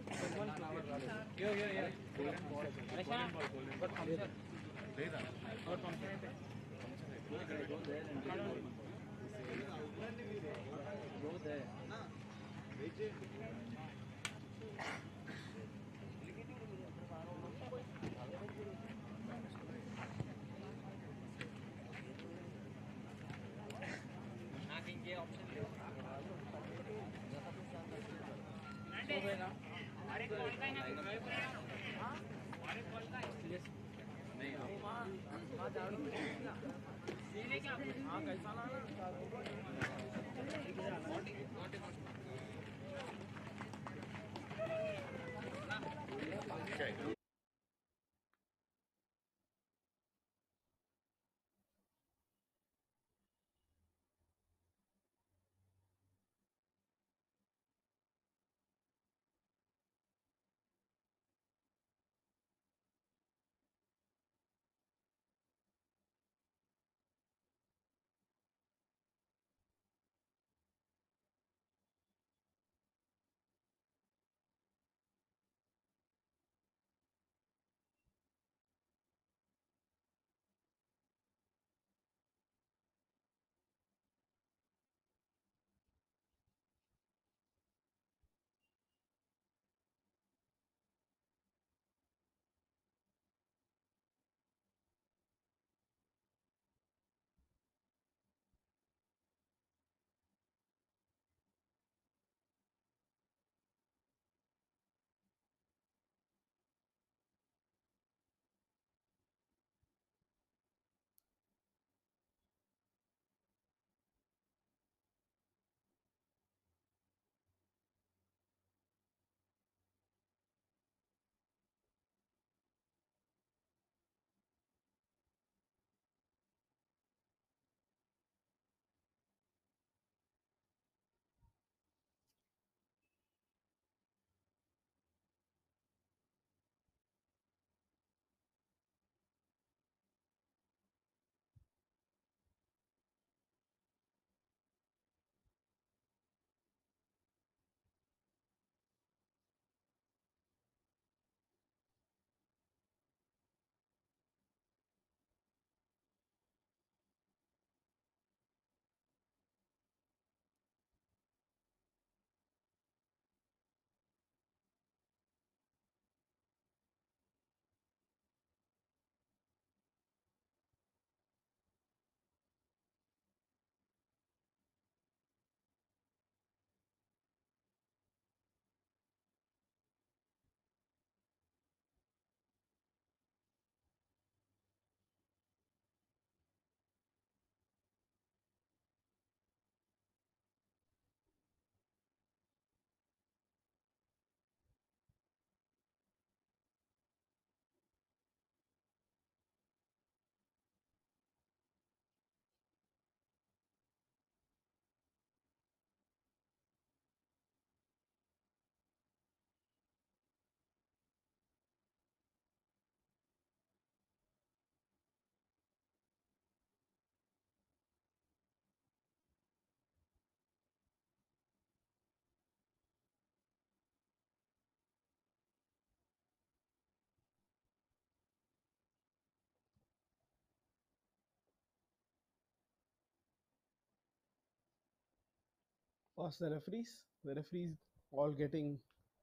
First, the referees. The referees all getting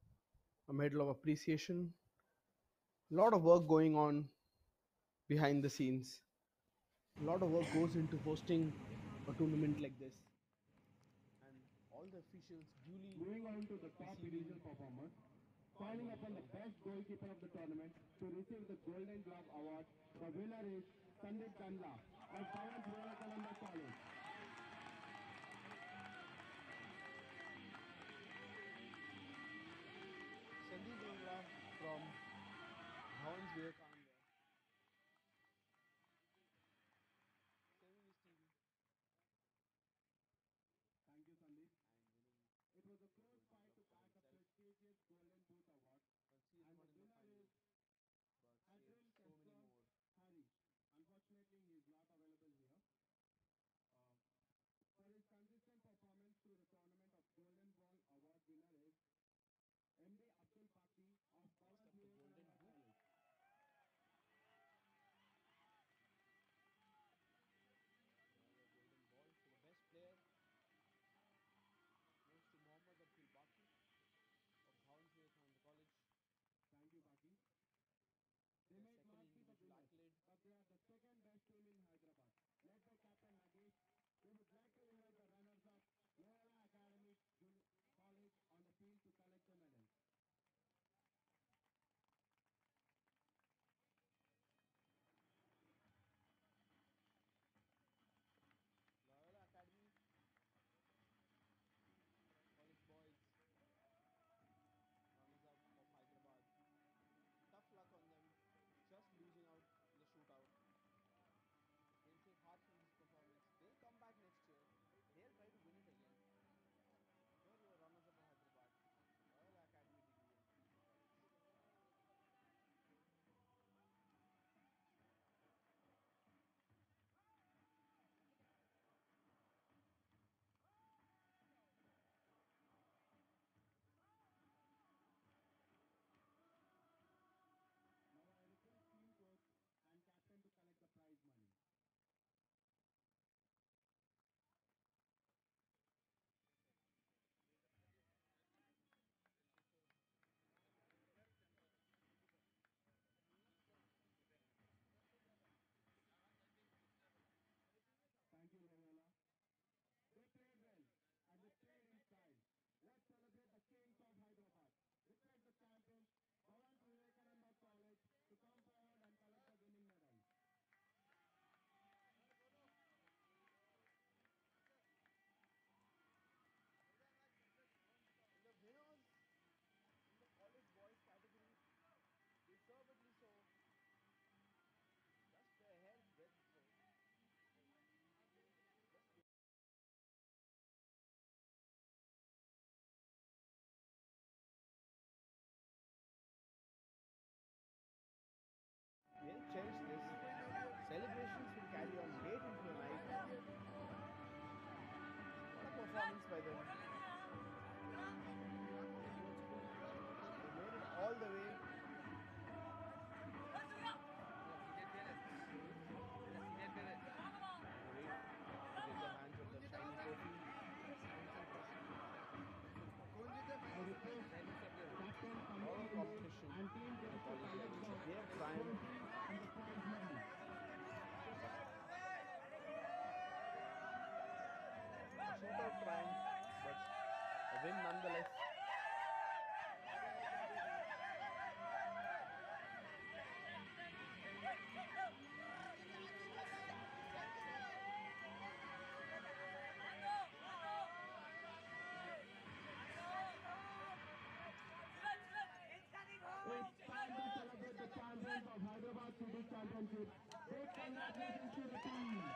a medal of appreciation. A lot of work going on behind the scenes. A lot of work goes into hosting a tournament like this, and all the officials duly Moving on to the top receiving individual performers, calling upon the best goalkeeper of the tournament to receive the Golden Glove Award. The winner is Sandeep Kandla of Bhavans Vivekananda College. Sandeep Loyola from Bhavans Vivekananda, saving his team Thank you, Sandeep. It was a close fight to back the prestigious Golden Boot Award, and the winner is Adrian Kessler Harish. Unfortunately, he is not available here. Uh, for his consistent performance through the tournament of Golden Ball Award winner is M D Abdul all the way. With the hands of the shiny trophy. I request captain, All committee members competition and team in the to college collect levels. the They have triumphed. trophy and the prize money. A shootout triumph, but a win nonetheless. It's time to celebrate the champions of Hyderabad City Championship. Big congratulations to the team.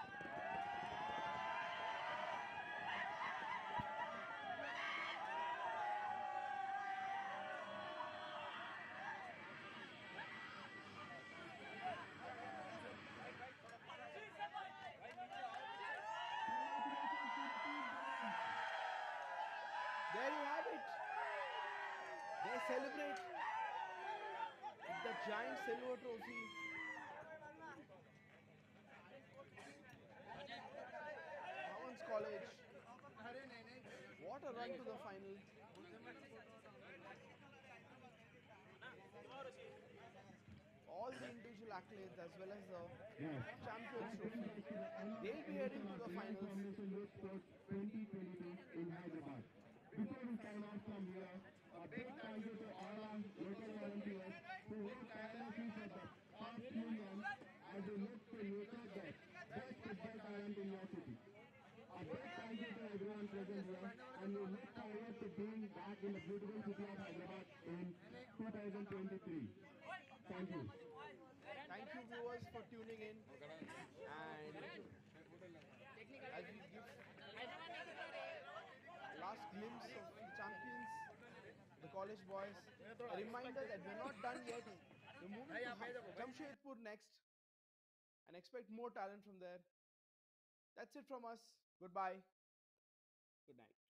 There you have it. They celebrate with the giant silver trophy. Bhavans College. What a run to the final. All the individual accolades as well as the Yes. Champions That brings Trophy. us to the end of They'll the be heading edition to of the Reliance finals. Foundation Youth Sports twenty twenty-two in Hyderabad. Before we sign off from here, a big thank you to all our local volunteers who work tirelessly for the past few months as we look to nurture the best football talent in your city. A big thank you to everyone present here, and we look forward to being back in the beautiful city of Hyderabad in two thousand twenty-three. Thank you. Thank you viewers for tuning in, and as we give last glimpse of the champions, the college boys, a reminder that we're not done yet. We're moving to Jamshedpur next and expect more talent from there. That's it from us. Goodbye. Good night.